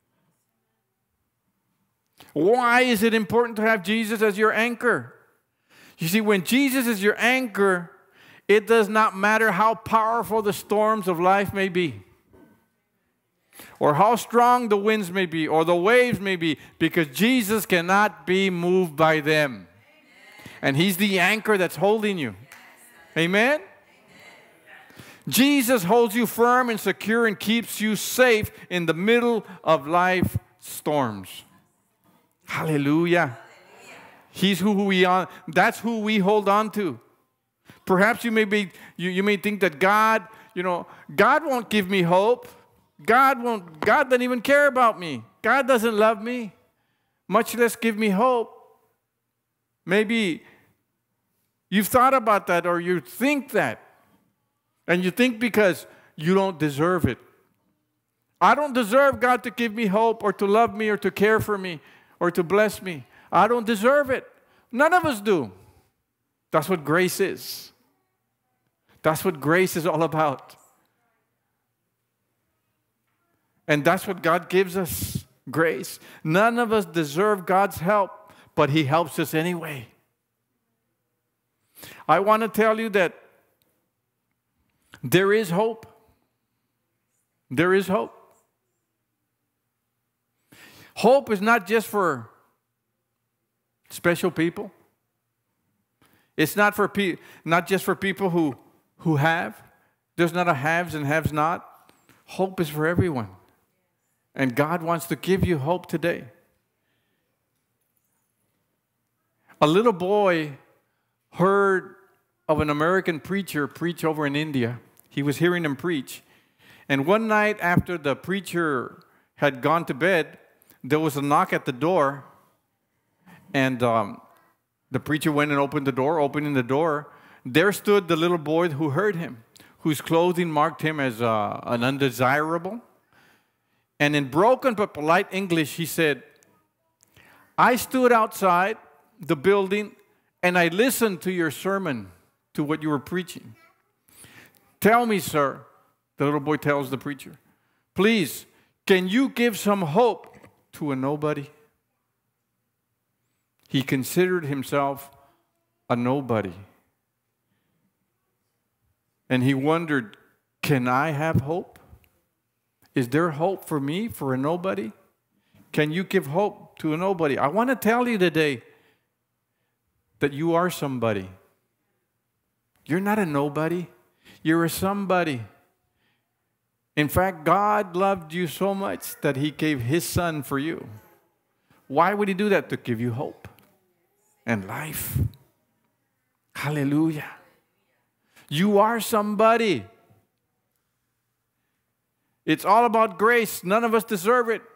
Why is it important to have Jesus as your anchor? You see, when Jesus is your anchor, it does not matter how powerful the storms of life may be, or how strong the winds may be, or the waves may be, because Jesus cannot be moved by them. And He's the anchor that's holding you. Amen? Jesus holds you firm and secure and keeps you safe in the middle of life storms. Hallelujah. He's who we are. That's who we hold on to. Perhaps you may think that God won't give me hope. God doesn't even care about me. God doesn't love me, much less give me hope. Maybe you've thought about that, or you think that. And you think because you don't deserve it. I don't deserve God to give me hope, or to love me, or to care for me, or to bless me. I don't deserve it. None of us do. That's what grace is. That's what grace is all about. And that's what God gives us, grace. None of us deserve God's help, but He helps us anyway. I want to tell you that there is hope. There is hope. Hope is not just for special people. It's not just for people who have. There's not a haves and haves not. Hope is for everyone. And God wants to give you hope today. A little boy heard of an American preacher preach over in India. He was hearing him preach. And one night after the preacher had gone to bed, there was a knock at the door. And the preacher went and opened the door. Opening the door, there stood the little boy who heard him, whose clothing marked him as an undesirable. And in broken but polite English, he said, "I stood outside the building and I listened to your sermon, to what you were preaching. Tell me, sir," the little boy tells the preacher, "please, can you give some hope to a nobody?" He considered himself a nobody. And he wondered, can I have hope? Is there hope for me, for a nobody? Can you give hope to a nobody? I want to tell you today that you are somebody. You're not a nobody. You're a somebody. In fact, God loved you so much that He gave His Son for you. Why would He do that? To give you hope and life. Hallelujah. You are somebody. It's all about grace. None of us deserve it.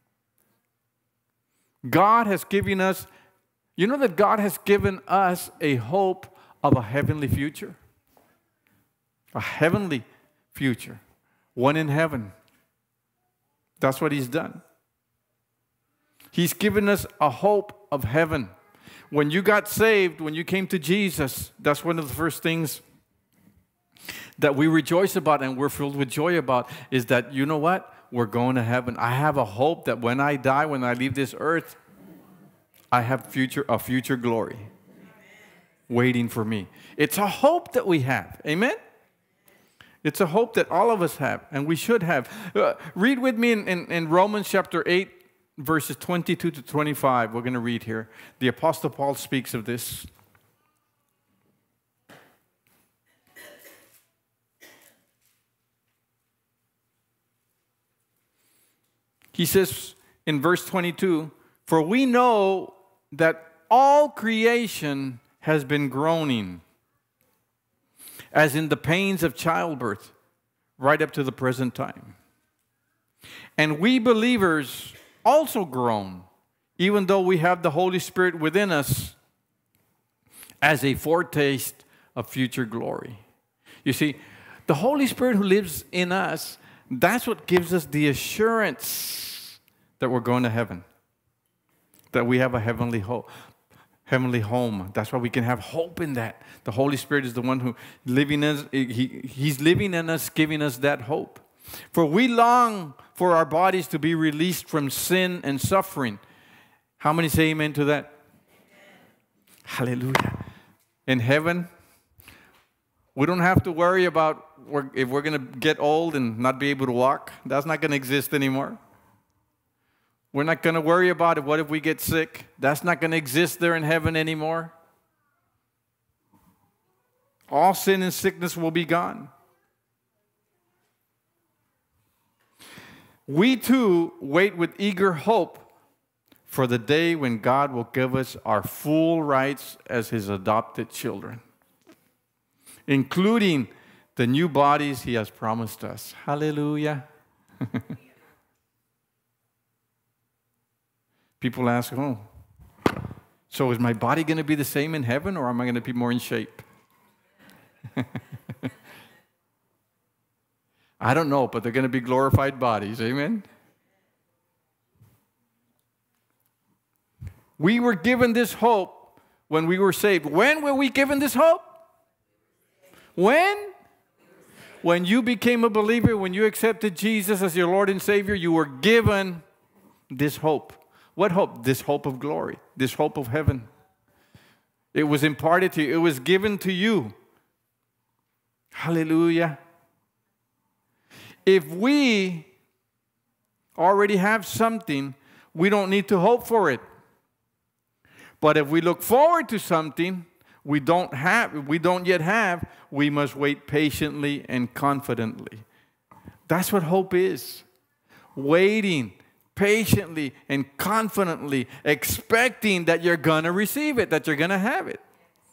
God has given us, you know that God has given us a hope of a heavenly future? A heavenly future. One in heaven. That's what He's done. He's given us a hope of heaven. When you got saved, when you came to Jesus, that's one of the first things that we rejoice about and we're filled with joy about, is that, you know what? We're going to heaven. I have a hope that when I die, when I leave this earth, I have a future glory waiting for me. It's a hope that we have. Amen? It's a hope that all of us have, and we should have. Read with me in Romans chapter 8, verses 22 to 25. We're going to read here. The Apostle Paul speaks of this. He says in verse 22, "For we know that all creation has been groaning, as in the pains of childbirth, right up to the present time. And we believers also groan, even though we have the Holy Spirit within us as a foretaste of future glory." You see, the Holy Spirit who lives in us, that's what gives us the assurance that we're going to heaven, that we have a heavenly hope. Heavenly home. That's why we can have hope in that. The Holy Spirit is the one who living in us. He's living in us, giving us that hope. For we long for our bodies to be released from sin and suffering. How many say amen to that? Amen. Hallelujah. In heaven, we don't have to worry about if we're going to get old and not be able to walk. That's not going to exist anymore. We're not going to worry about it. What if we get sick? That's not going to exist there in heaven anymore. All sin and sickness will be gone. We too wait with eager hope for the day when God will give us our full rights as His adopted children, including the new bodies He has promised us. Hallelujah. People ask, oh, so is my body going to be the same in heaven, or am I going to be more in shape? I don't know, but they're going to be glorified bodies. Amen? We were given this hope when we were saved. When were we given this hope? When? When you became a believer, when you accepted Jesus as your Lord and Savior, you were given this hope. What hope? This hope of glory, this hope of heaven. It was imparted to you. It was given to you. Hallelujah. If we already have something, we don't need to hope for it. But if we look forward to something we don't yet have, we must wait patiently and confidently. That's what hope is. Waiting patiently and confidently, expecting that you're going to receive it, that you're going to have it.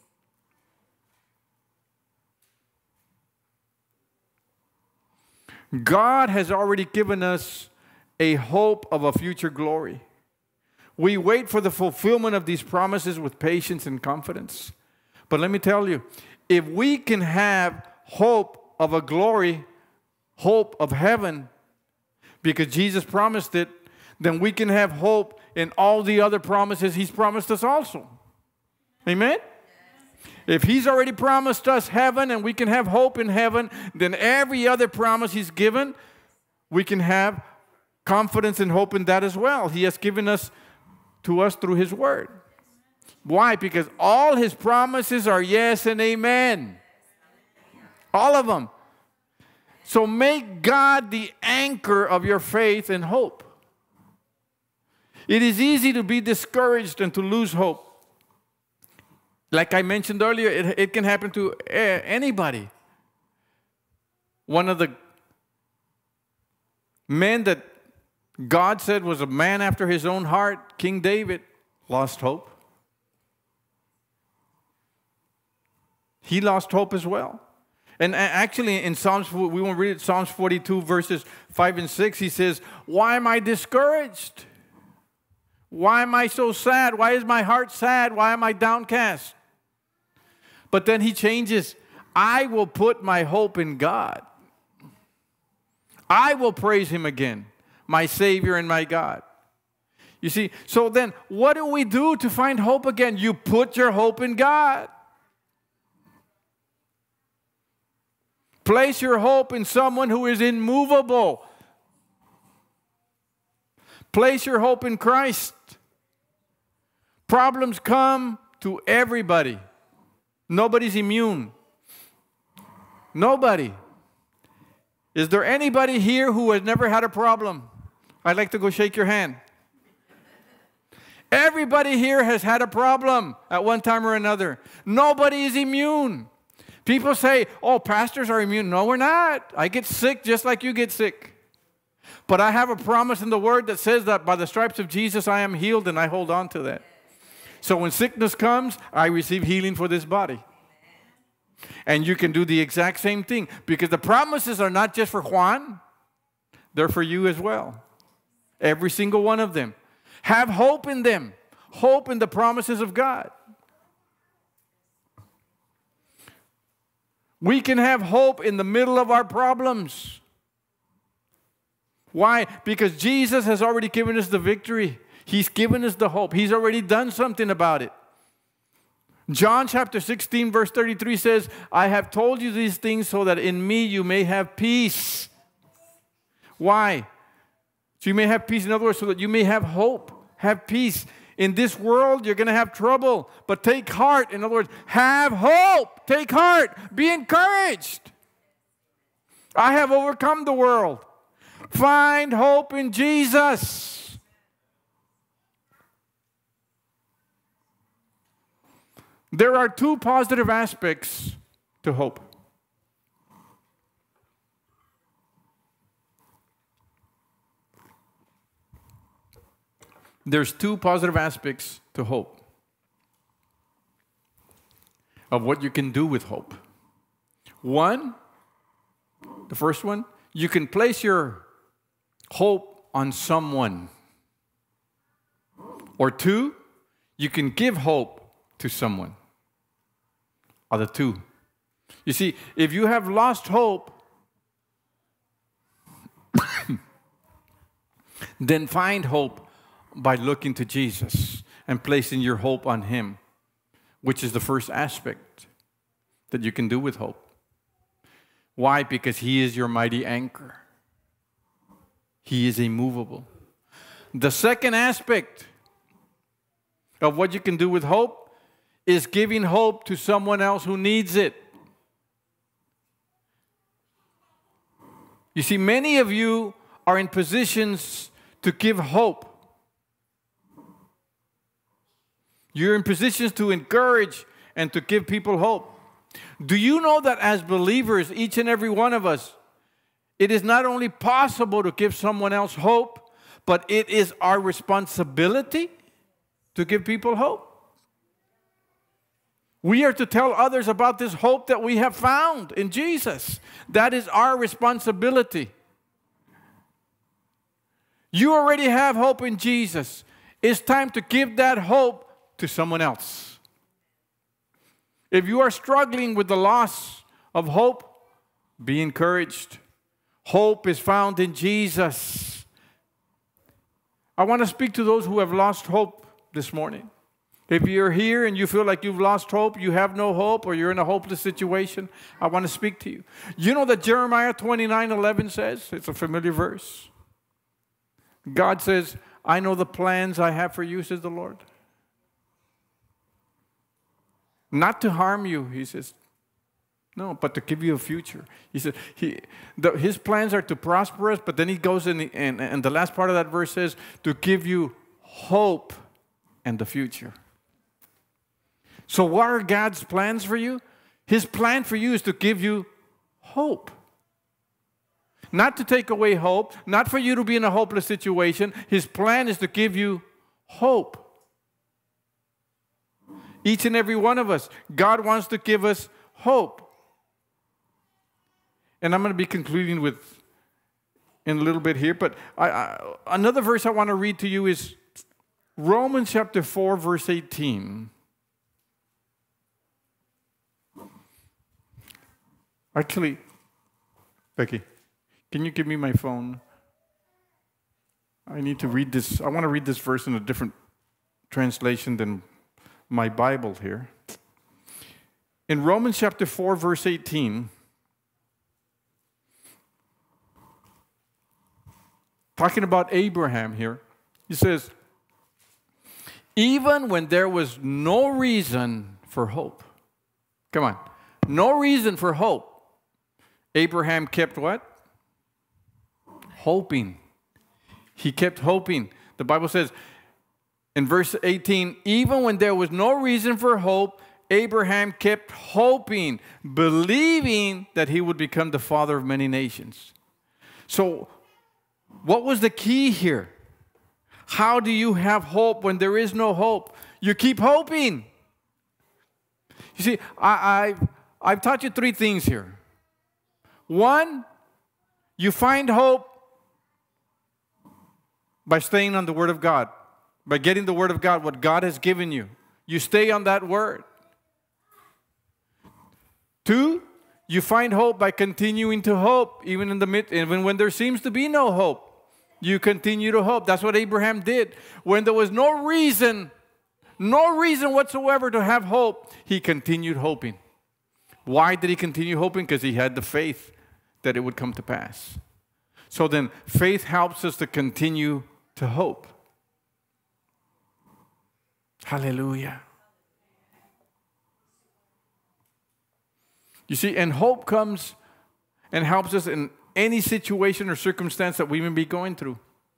God has already given us a hope of a future glory. We wait for the fulfillment of these promises with patience and confidence. But let me tell you, if we can have hope of a glory, hope of heaven, because Jesus promised it, then we can have hope in all the other promises He's promised us also. Amen? If He's already promised us heaven and we can have hope in heaven, then every other promise He's given, we can have confidence and hope in that as well. He has given us to us through His Word. Why? Because all His promises are yes and amen. All of them. So make God the anchor of your faith and hope. It is easy to be discouraged and to lose hope. Like I mentioned earlier, it can happen to anybody. One of the men that God said was a man after His own heart, King David, lost hope. He lost hope as well. And actually in Psalms, we won't read it, Psalms 42 verses 5 and 6, he says, "Why am I discouraged? Why am I so sad? Why is my heart sad? Why am I downcast?" But then he changes, "I will put my hope in God. I will praise Him again, my Savior and my God." You see, so then what do we do to find hope again? You put your hope in God. Place your hope in someone who is immovable. Place your hope in Christ. Problems come to everybody. Nobody's immune. Nobody. Is there anybody here who has never had a problem? I'd like to go shake your hand. Everybody here has had a problem at one time or another. Nobody is immune. People say, oh, pastors are immune. No, we're not. I get sick just like you get sick. But I have a promise in the Word that says that by the stripes of Jesus I am healed, and I hold on to that. So when sickness comes, I receive healing for this body. And you can do the exact same thing, because the promises are not just for Juan, they're for you as well. Every single one of them. Have hope in them. Hope in the promises of God. We can have hope in the middle of our problems. Why? Because Jesus has already given us the victory. He's given us the hope. He's already done something about it. John chapter 16 verse 33 says, I have told you these things so that in me you may have peace. Why? So you may have peace. In other words, so that you may have hope, have peace. In this world, you're going to have trouble, but take heart. In other words, have hope. Take heart. Be encouraged. I have overcome the world. Find hope in Jesus. There are two positive aspects to hope. There's two positive aspects to hope, of what you can do with hope. One, the first one, you can place your hope on someone. Or two, you can give hope to someone. Are the two. You see, if you have lost hope, then find hope by looking to Jesus and placing your hope on Him, which is the first aspect that you can do with hope. Why? Because He is your mighty anchor. He is immovable. The second aspect of what you can do with hope is giving hope to someone else who needs it. You see, many of you are in positions to give hope. You're in positions to encourage and to give people hope. Do you know that as believers, each and every one of us, it is not only possible to give someone else hope, but it is our responsibility to give people hope? We are to tell others about this hope that we have found in Jesus. That is our responsibility. You already have hope in Jesus. It's time to give that hope to someone else. If you are struggling with the loss of hope, be encouraged. Hope is found in Jesus. I want to speak to those who have lost hope this morning. If you're here and you feel like you've lost hope, you have no hope, or you're in a hopeless situation, I want to speak to you. You know that Jeremiah 29:11 says, it's a familiar verse. God says, I know the plans I have for you, says the Lord. Not to harm you, He says. No, but to give you a future. He said His plans are to prosper us, but then He goes in and the last part of that verse says, to give you hope and the future. So what are God's plans for you? His plan for you is to give you hope. Not to take away hope, not for you to be in a hopeless situation. His plan is to give you hope. Each and every one of us, God wants to give us hope. And I'm going to be concluding in a little bit here, but another verse I want to read to you is Romans chapter 4, verse 18. Actually, Becky, can you give me my phone? I need to read this. I want to read this verse in a different translation than my Bible here. In Romans chapter 4, verse 18, talking about Abraham here, he says, even when there was no reason for hope. Come on. No reason for hope. Abraham kept what? Hoping. He kept hoping. The Bible says in verse 18, even when there was no reason for hope, Abraham kept hoping, believing that he would become the father of many nations. So, what was the key here? How do you have hope when there is no hope? You keep hoping. You see, I've taught you three things here. One, you find hope by staying on the Word of God, by getting the Word of God, what God has given you. You stay on that Word. Two, you find hope by continuing to hope, even when there seems to be no hope. You continue to hope. That's what Abraham did. When there was no reason whatsoever to have hope, he continued hoping. Why did he continue hoping? Because he had the faith that it would come to pass. So then, faith helps us to continue to hope. Hallelujah. You see, and hope comes and helps us in any situation or circumstance that we may be going through.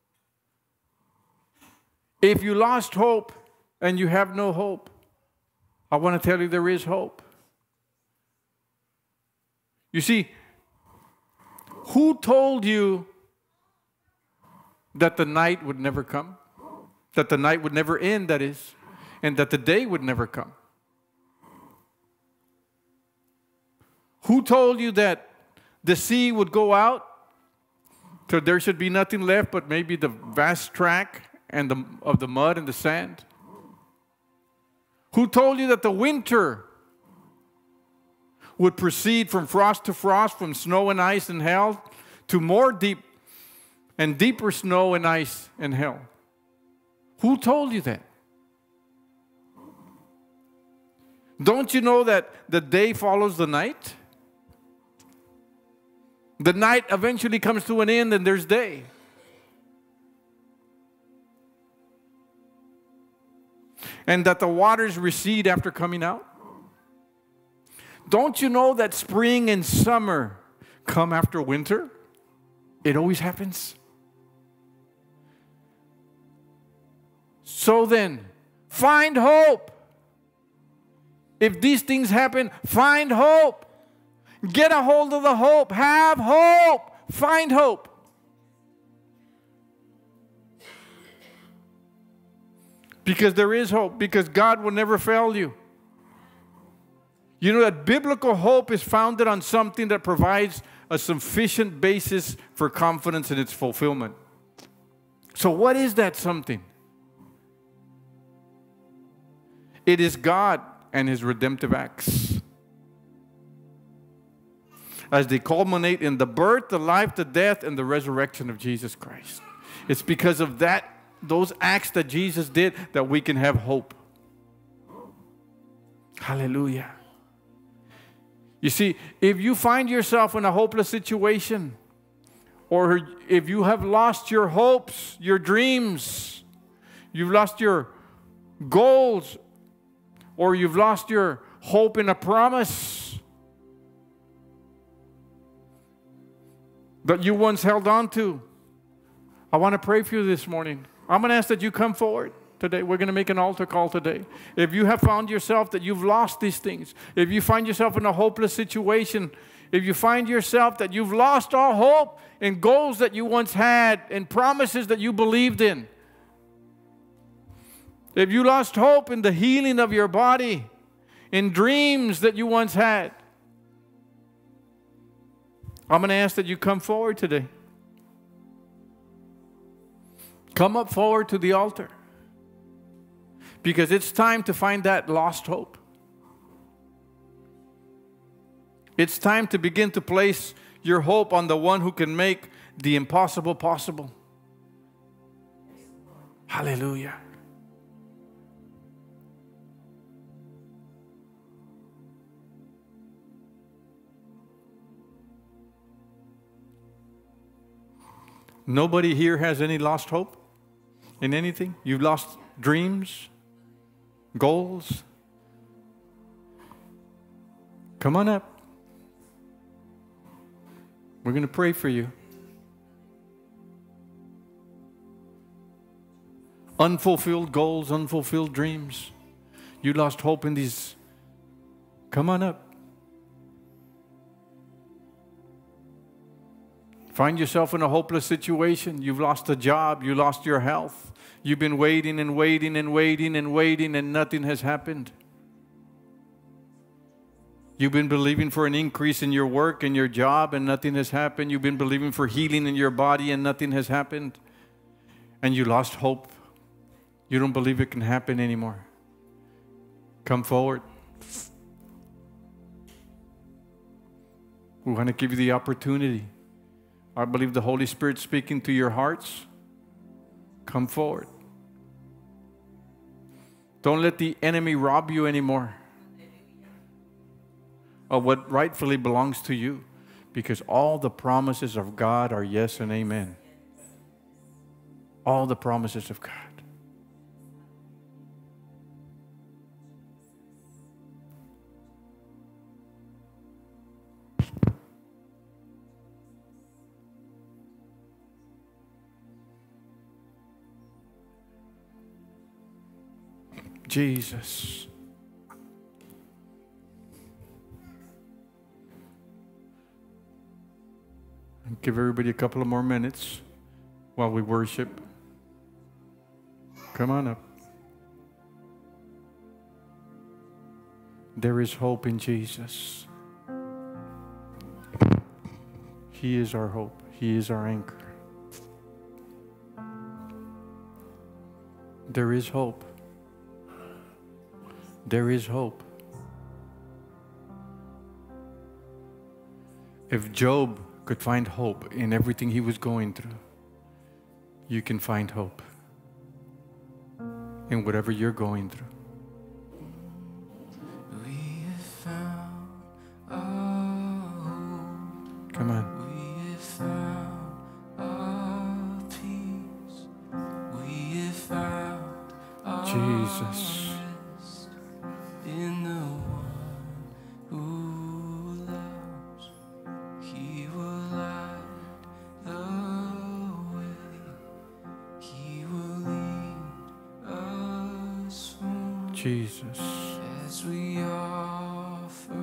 If you lost hope and you have no hope, I want to tell you there is hope. You see, who told you that the night would never come? That the night would never end, that is, and that the day would never come? Who told you that the sea would go out till there should be nothing left but maybe the vast tract of the mud and the sand? Who told you that the winter would proceed from frost to frost, from snow and ice and hell to more deep and deeper snow and ice and hell? Who told you that? Don't you know that the day follows the night? The night eventually comes to an end and there's day. And that the waters recede after coming out? Don't you know that spring and summer come after winter? It always happens. So then, find hope. If these things happen, find hope. Get a hold of the hope. Have hope. Find hope. Because there is hope. Because God will never fail you. You know that biblical hope is founded on something that provides a sufficient basis for confidence in its fulfillment. So what is that something? It is God and His redemptive acts, as they culminate in the birth, the life, the death, and the resurrection of Jesus Christ. It's because of those acts that Jesus did that we can have hope. Hallelujah. You see, if you find yourself in a hopeless situation, or if you have lost your hopes, your dreams, you've lost your goals, or you've lost your hope in a promise that you once held on to, I want to pray for you this morning. I'm going to ask that you come forward today. We're going to make an altar call today. If you have found yourself that you've lost these things, if you find yourself in a hopeless situation, if you find yourself that you've lost all hope in goals that you once had and promises that you believed in, if you lost hope in the healing of your body, in dreams that you once had, I'm going to ask that you come forward today. Come up forward to the altar. Because it's time to find that lost hope. It's time to begin to place your hope on the one who can make the impossible possible. Hallelujah. Nobody here has any lost hope in anything? You've lost dreams, goals? Come on up. We're going to pray for you. Unfulfilled goals, unfulfilled dreams. You lost hope in these. Come on up. Find yourself in a hopeless situation. You've lost a job. You lost your health. You've been waiting and waiting and waiting and waiting and nothing has happened. You've been believing for an increase in your work and your job and nothing has happened. You've been believing for healing in your body and nothing has happened. And you lost hope. You don't believe it can happen anymore. Come forward. We want to give you the opportunity. I believe the Holy Spirit speaking to your hearts. Come forward. Don't let the enemy rob you anymore of what rightfully belongs to you, because all the promises of God are yes and amen. All the promises of God. Jesus. Give everybody a couple of more minutes while we worship. Come on up. There is hope in Jesus. He is our hope. He is our anchor. There is hope. There is hope. If Job could find hope in everything he was going through, you can find hope in whatever you're going through. We have found hope. Come on. We have found our peace. We have found our Jesus. rest in the one who loves. He will light the way. He will lead us home. Jesus. As we offer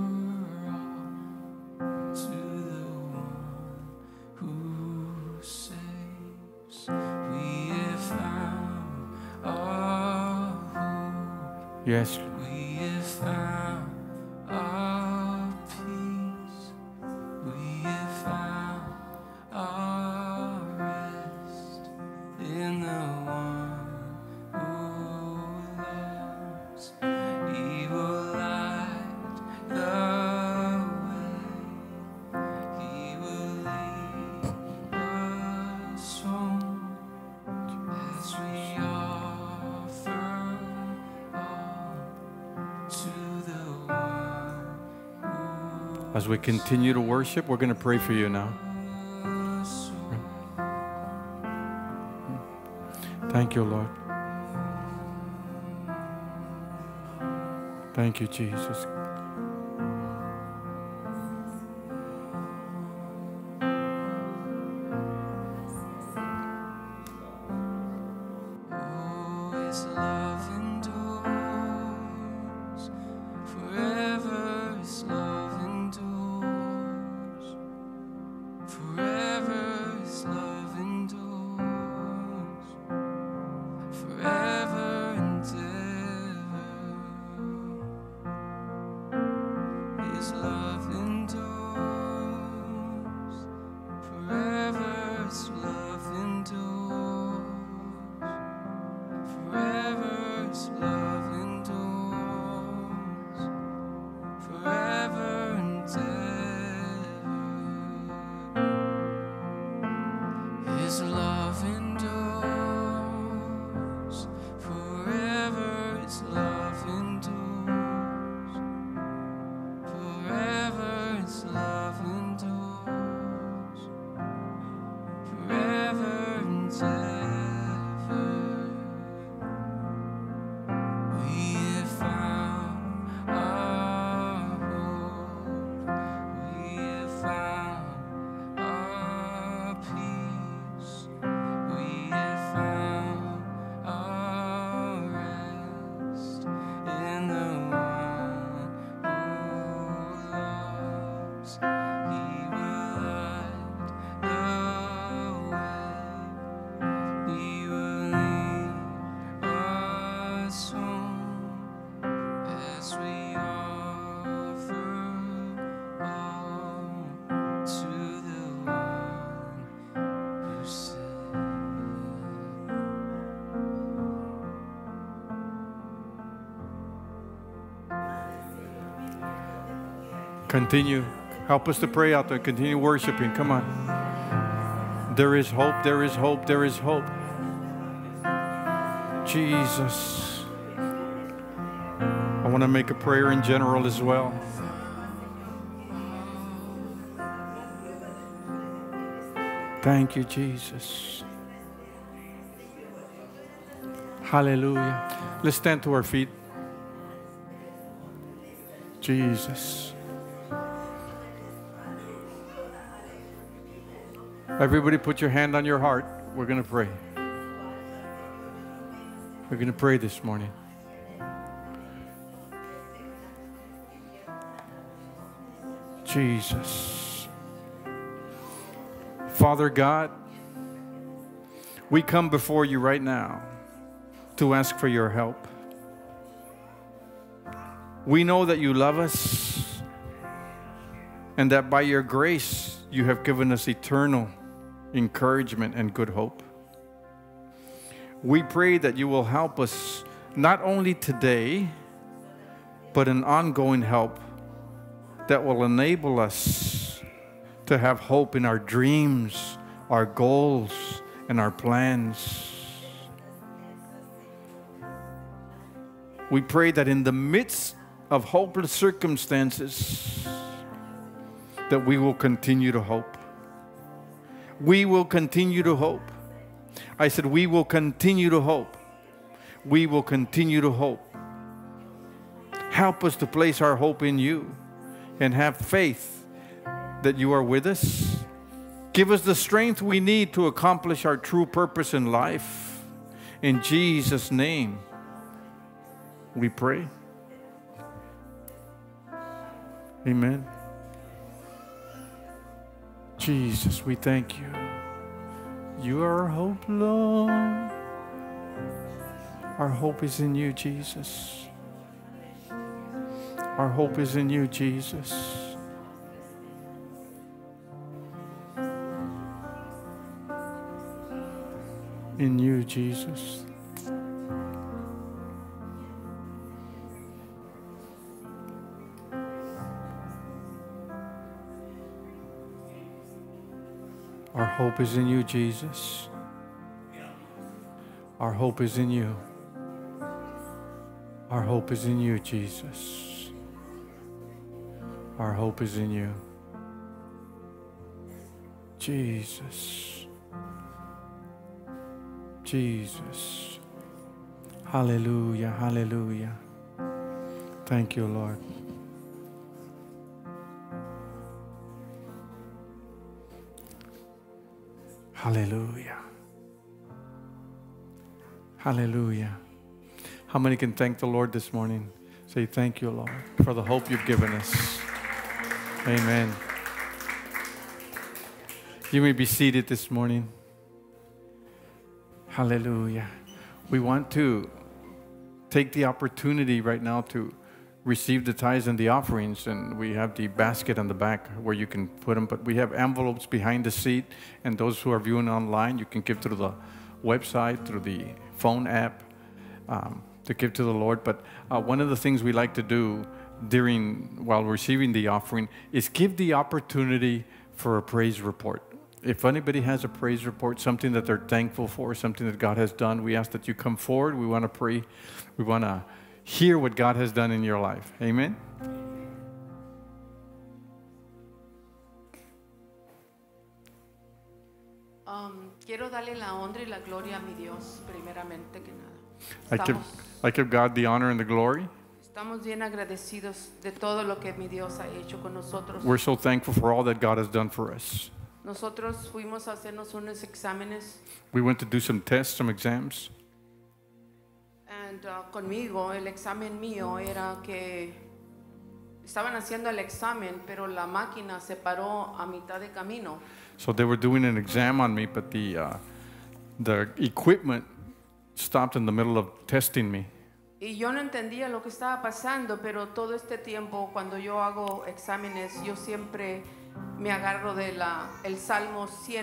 all to the one who saves, we have found our hope. Yes. We have found our peace. We have found our rest in the one who loves. He will light the way. He will lead us home as we offer all to the one who As we continue to worship, we're going to pray for you now. Thank you, Lord. Thank you, Jesus. Oh, His love endures forever. His love endures forever. His love endures forever and ever. His love endures forever. His love endures forever. His love endures forever and ever. His love endures Continue. Help us to pray out there. Continue worshiping. Come on. There is hope. There is hope. There is hope. Jesus. I want to make a prayer in general as well. Thank you, Jesus. Hallelujah. Let's stand to our feet. Jesus. Everybody put your hand on your heart. We're going to pray. We're going to pray this morning. Jesus. Father God, we come before you right now to ask for your help. We know that you love us and that by your grace you have given us eternal encouragement and good hope. We pray that you will help us not only today, but an ongoing help that will enable us to have hope in our dreams, our goals, and our plans. We pray that in the midst of hopeless circumstances, that we will continue to hope. We will continue to hope. I said, we will continue to hope. We will continue to hope. Help us to place our hope in you and have faith that you are with us. Give us the strength we need to accomplish our true purpose in life. In Jesus' name, we pray. Amen. Jesus, we thank you. You are our hope, Lord. Our hope is in you, Jesus. Our hope is in you, Jesus. In you, Jesus. Our hope is in you, Jesus. Our hope is in you. Our hope is in you, Jesus. Our hope is in you. Jesus. Jesus. Hallelujah, hallelujah. Thank you, Lord. Hallelujah. Hallelujah. How many can thank the Lord this morning? Say, thank you, Lord, for the hope you've given us. Amen. You may be seated this morning. Hallelujah. We want to take the opportunity right now to receive the tithes and the offerings, and we have the basket on the back where you can put them, but we have envelopes behind the seat, and those who are viewing online, you can give through the website, through the phone app, to give to the Lord. But one of the things we like to do while receiving the offering is give the opportunity for a praise report. If anybody has a praise report, something that they're thankful for, something that God has done, we ask that you come forward. We want to pray. We want to hear what God has done in your life. Amen. Quiero darle la honra y la gloria a mi Dios, primeramente que nada. I give God the honor and the glory. Estamos bien agradecidos de todo lo que mi Dios ha hecho con nosotros. We're so thankful for all that God has done for us. Nosotros fuimos a hacernos unos exámenes. We went to do some tests, some exams. And conmigo, el examen mío era que estaban haciendo el examen, pero la máquina se paró a mitad de camino. So they were doing an exam on me, but the equipment stopped in the middle of testing me. Y yo no entendía lo que estaba pasando, pero todo este tiempo cuando yo hago exámenes, yo siempre me agarro de el Salmo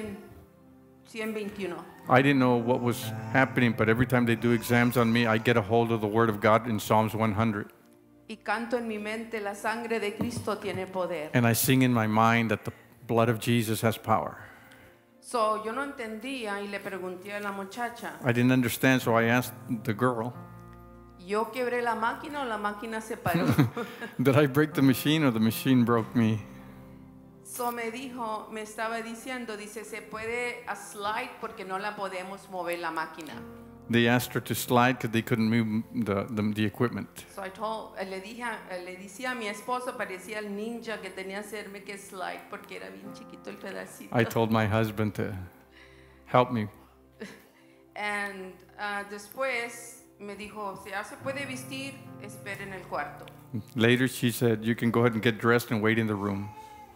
121. I didn't know what was happening, but every time they do exams on me, I get a hold of the Word of God in Psalms 100. y canto en mi mente, la sangre de Cristo tiene poder. And I sing in my mind that the blood of Jesus has power. So, yo no entendía y le pregunté a la muchacha, I didn't understand, so I asked the girl, ¿yo quebré la máquina o la máquina se paró? did I break the machine or the machine broke me? So me estaba diciendo, dice, se puede a slide porque no la podemos mover la máquina. They asked her to slide because they couldn't move the equipment. So le decía a mi esposo, parecía el ninja que tenía que hacerme que slide porque era bien chiquito el pedacito. I told my husband to help me. And después me dijo, si ya se puede vestir, espere en el cuarto. Later she said, you can go ahead and get dressed and wait in the room.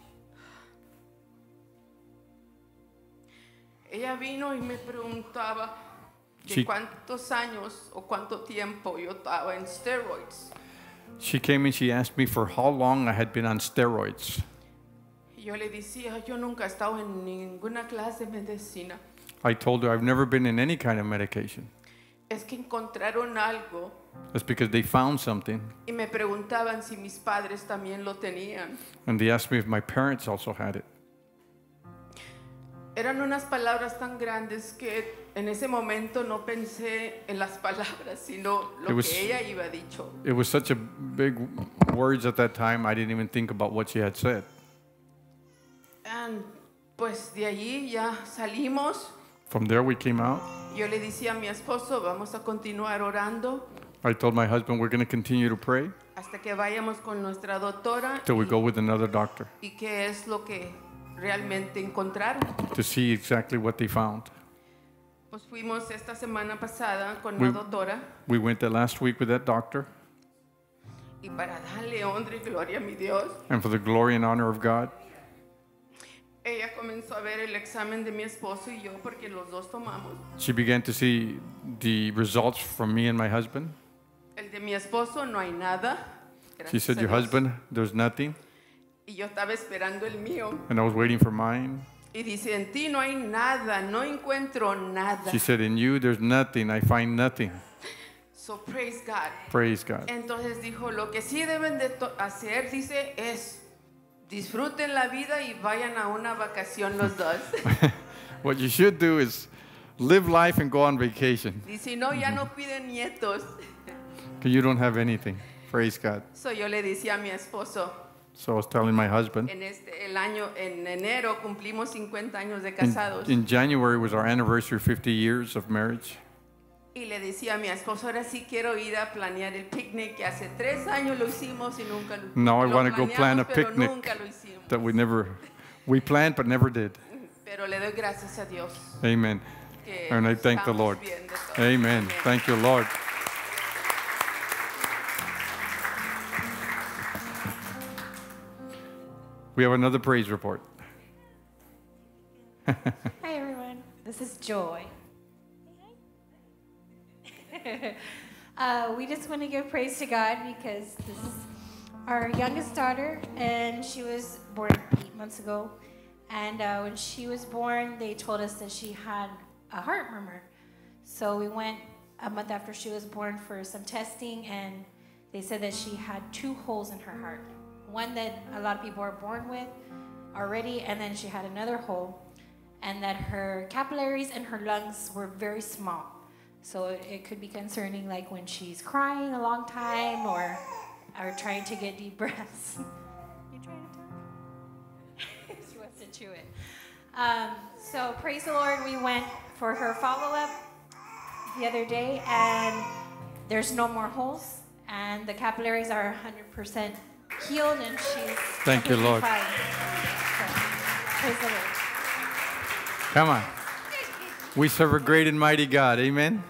Ella vino y me preguntaba de cuántos años o cuánto tiempo yo estaba en steroids. She came and she asked me for how long I had been on steroids. Y yo le decía, yo nunca he estado en ninguna clase de medicina. I told her I've never been in any kind of medication. Es que encontraron algo. That's because they found something. Y me preguntaban si mis padres también lo tenían. And they asked me if my parents also had it. Eran unas palabras tan grandes que en ese momento no pensé en las palabras, sino lo que ella iba dicho. It was such a big words at that time, I didn't even think about what she had said. And pues de allí ya salimos. From there we came out. Yo le decía a mi esposo, vamos a continuar orando. I told my husband we're going to continue to pray Hasta que vayamos con nuestra doctora. till we go with another doctor Y qué es lo que realmente encontraron. to see exactly what they found. Pues fuimos esta semana pasada con la doctora. We went there last week with that doctor. Y para darle honra y gloria a mi Dios. And for the glory and honor of God, ella comenzó a ver el examen de mi esposo y yo porque los dos tomamos. she began to see the results from me and my husband. El de mi esposo no hay nada. She said, your husband, there's nothing. Y yo estaba esperando el mío. And I was waiting for mine. Y dice, en ti no hay nada, no encuentro nada. She said, in you, there's nothing. I find nothing. So praise God. Praise God. Entonces dijo, lo que sí deben de hacer, dice, es disfruten la vida y vayan a una vacación los dos. What you should do is live life and go on vacation. Y si no, ya no piden nietos. Because you don't have anything. Praise God. So yo le decía a mi esposo, So I was telling my husband, en enero cumplimos 50 años de casados. in January was our anniversary, 50 years of marriage. Y le decía a mi esposo, ahora sí quiero ir a planear el picnic que hace 3 años lo hicimos y nunca lo Now I lo want to go plan a planeamos, pero picnic nunca lo hicimos. that we planned but never did. Pero le doy gracias a Dios. Amen. Que And I thank the estamos Lord. bien de todo. Amen. Thank you, Lord. We have another praise report. Hi everyone, this is Joy. We just want to give praise to God because this is our youngest daughter, and she was born 8 months ago. And when she was born, they told us that she had a heart murmur. So we went a month after she was born for some testing, and they said that she had 2 holes in her heart. One that a lot of people are born with already, and then she had another hole, and that her capillaries and her lungs were very small. So it could be concerning, like when she's crying a long time or trying to get deep breaths. You trying to talk? She wants to chew it. So praise the Lord, we went for her follow-up the other day, and there's no more holes, and the capillaries are 100% healed, and she's Thank you, Lord. fine. So, praise the Lord. Come on. We serve a great and mighty God. Amen.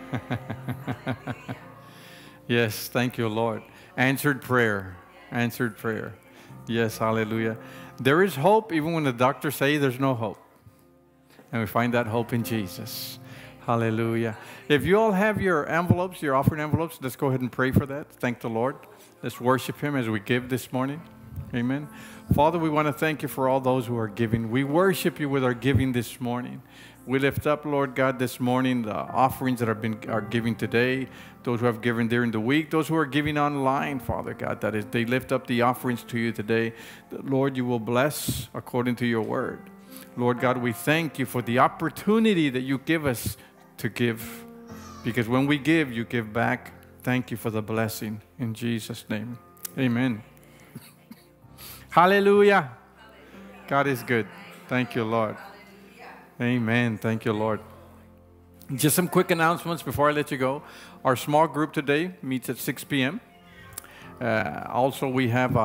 Yes, thank you, Lord. Answered prayer. Answered prayer. Yes, hallelujah. There is hope even when the doctors say there's no hope. And we find that hope in Jesus. Hallelujah. If you all have your envelopes, your offering envelopes, let's go ahead and pray for that. Thank the Lord. Let's worship Him as we give this morning. Amen. Father, we want to thank you for all those who are giving. We worship you with our giving this morning. We lift up, Lord God, this morning the offerings that are giving today, those who have given during the week, those who are giving online, Father God, that is, they lift up the offerings to you today. Lord, you will bless according to your word. Lord God, we thank you for the opportunity that you give us to give, because when we give, you give back. Thank you for the blessing. In Jesus' name, amen. Hallelujah. God is good. Thank you, Lord. Amen. Thank you, Lord. Just some quick announcements before I let you go. Our small group today meets at 6 p.m. Also, we have,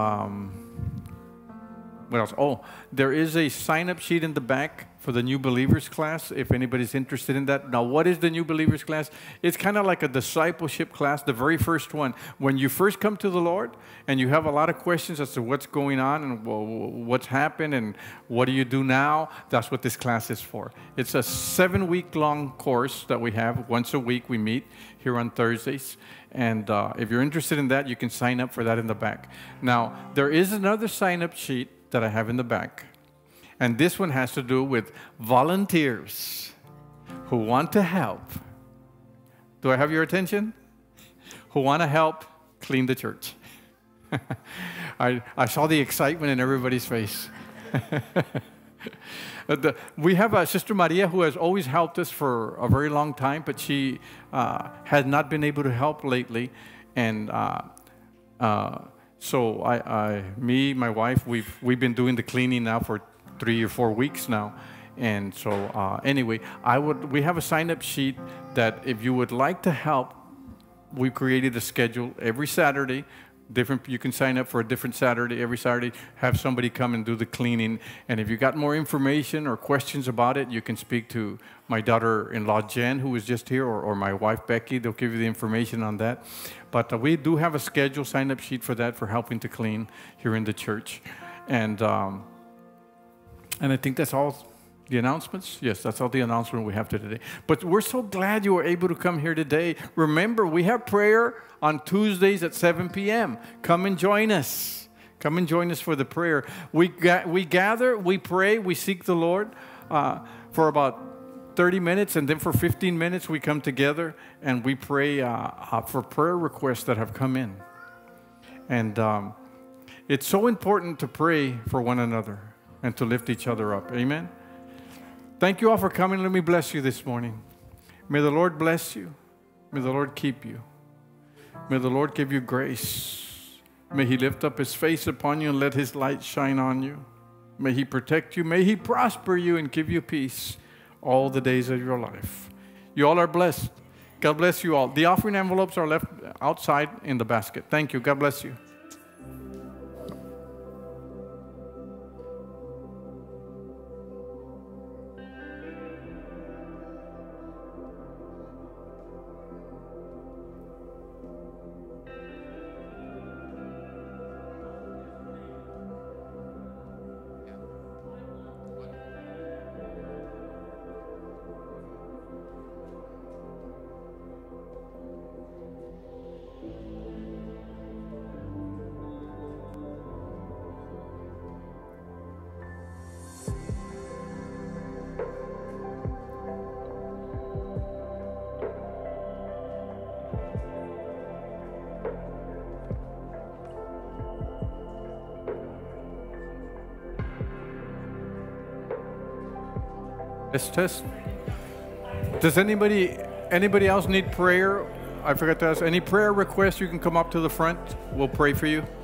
what else? Oh, there is a sign-up sheet in the back for the New Believers class, if anybody's interested in that. Now, what is the New Believers class? It's kind of like a discipleship class, the very first one. When you first come to the Lord and you have a lot of questions as to what's going on and what's happened and what do you do now, that's what this class is for. It's a 7-week-long course that we have. Once a week we meet here on Thursdays. And if you're interested in that, you can sign up for that in the back. Now, there is another sign-up sheet that I have in the back. And this one has to do with volunteers who want to help. Do I have your attention? Who want to help clean the church. I saw the excitement in everybody's face. We have Sister Maria who has always helped us for a very long time, but she has not been able to help lately. And so me, my wife, we've been doing the cleaning now for 3 or 4 weeks now. And so anyway, we have a sign-up sheet that if you would like to help, we created a schedule every Saturday. You can sign up for a different Saturday. Every Saturday, have somebody come and do the cleaning. And if you got more information or questions about it, you can speak to my daughter-in-law, Jen, who was just here, or my wife, Becky. They'll give you the information on that. But we do have a schedule, sign-up sheet for that, for helping to clean here in the church. And I think that's all the announcements. Yes, that's all the announcement we have today. But we're so glad you were able to come here today. Remember, we have prayer on Tuesdays at 7 p.m. Come and join us. Come and join us for the prayer. We gather, we pray, we seek the Lord for about 30 minutes, and then for 15 minutes we come together and we pray for prayer requests that have come in. And it's so important to pray for one another and to lift each other up. Amen. Thank you all for coming. Let me bless you this morning. May the Lord bless you. May the Lord keep you. May the Lord give you grace. May He lift up His face upon you and let His light shine on you. May He protect you. May He prosper you and give you peace all the days of your life. You all are blessed. God bless you all. The offering envelopes are left outside in the basket. Thank you. God bless you. Test. Does anybody else need prayer? I forgot to ask. Any prayer requests, you can come up to the front. We'll pray for you.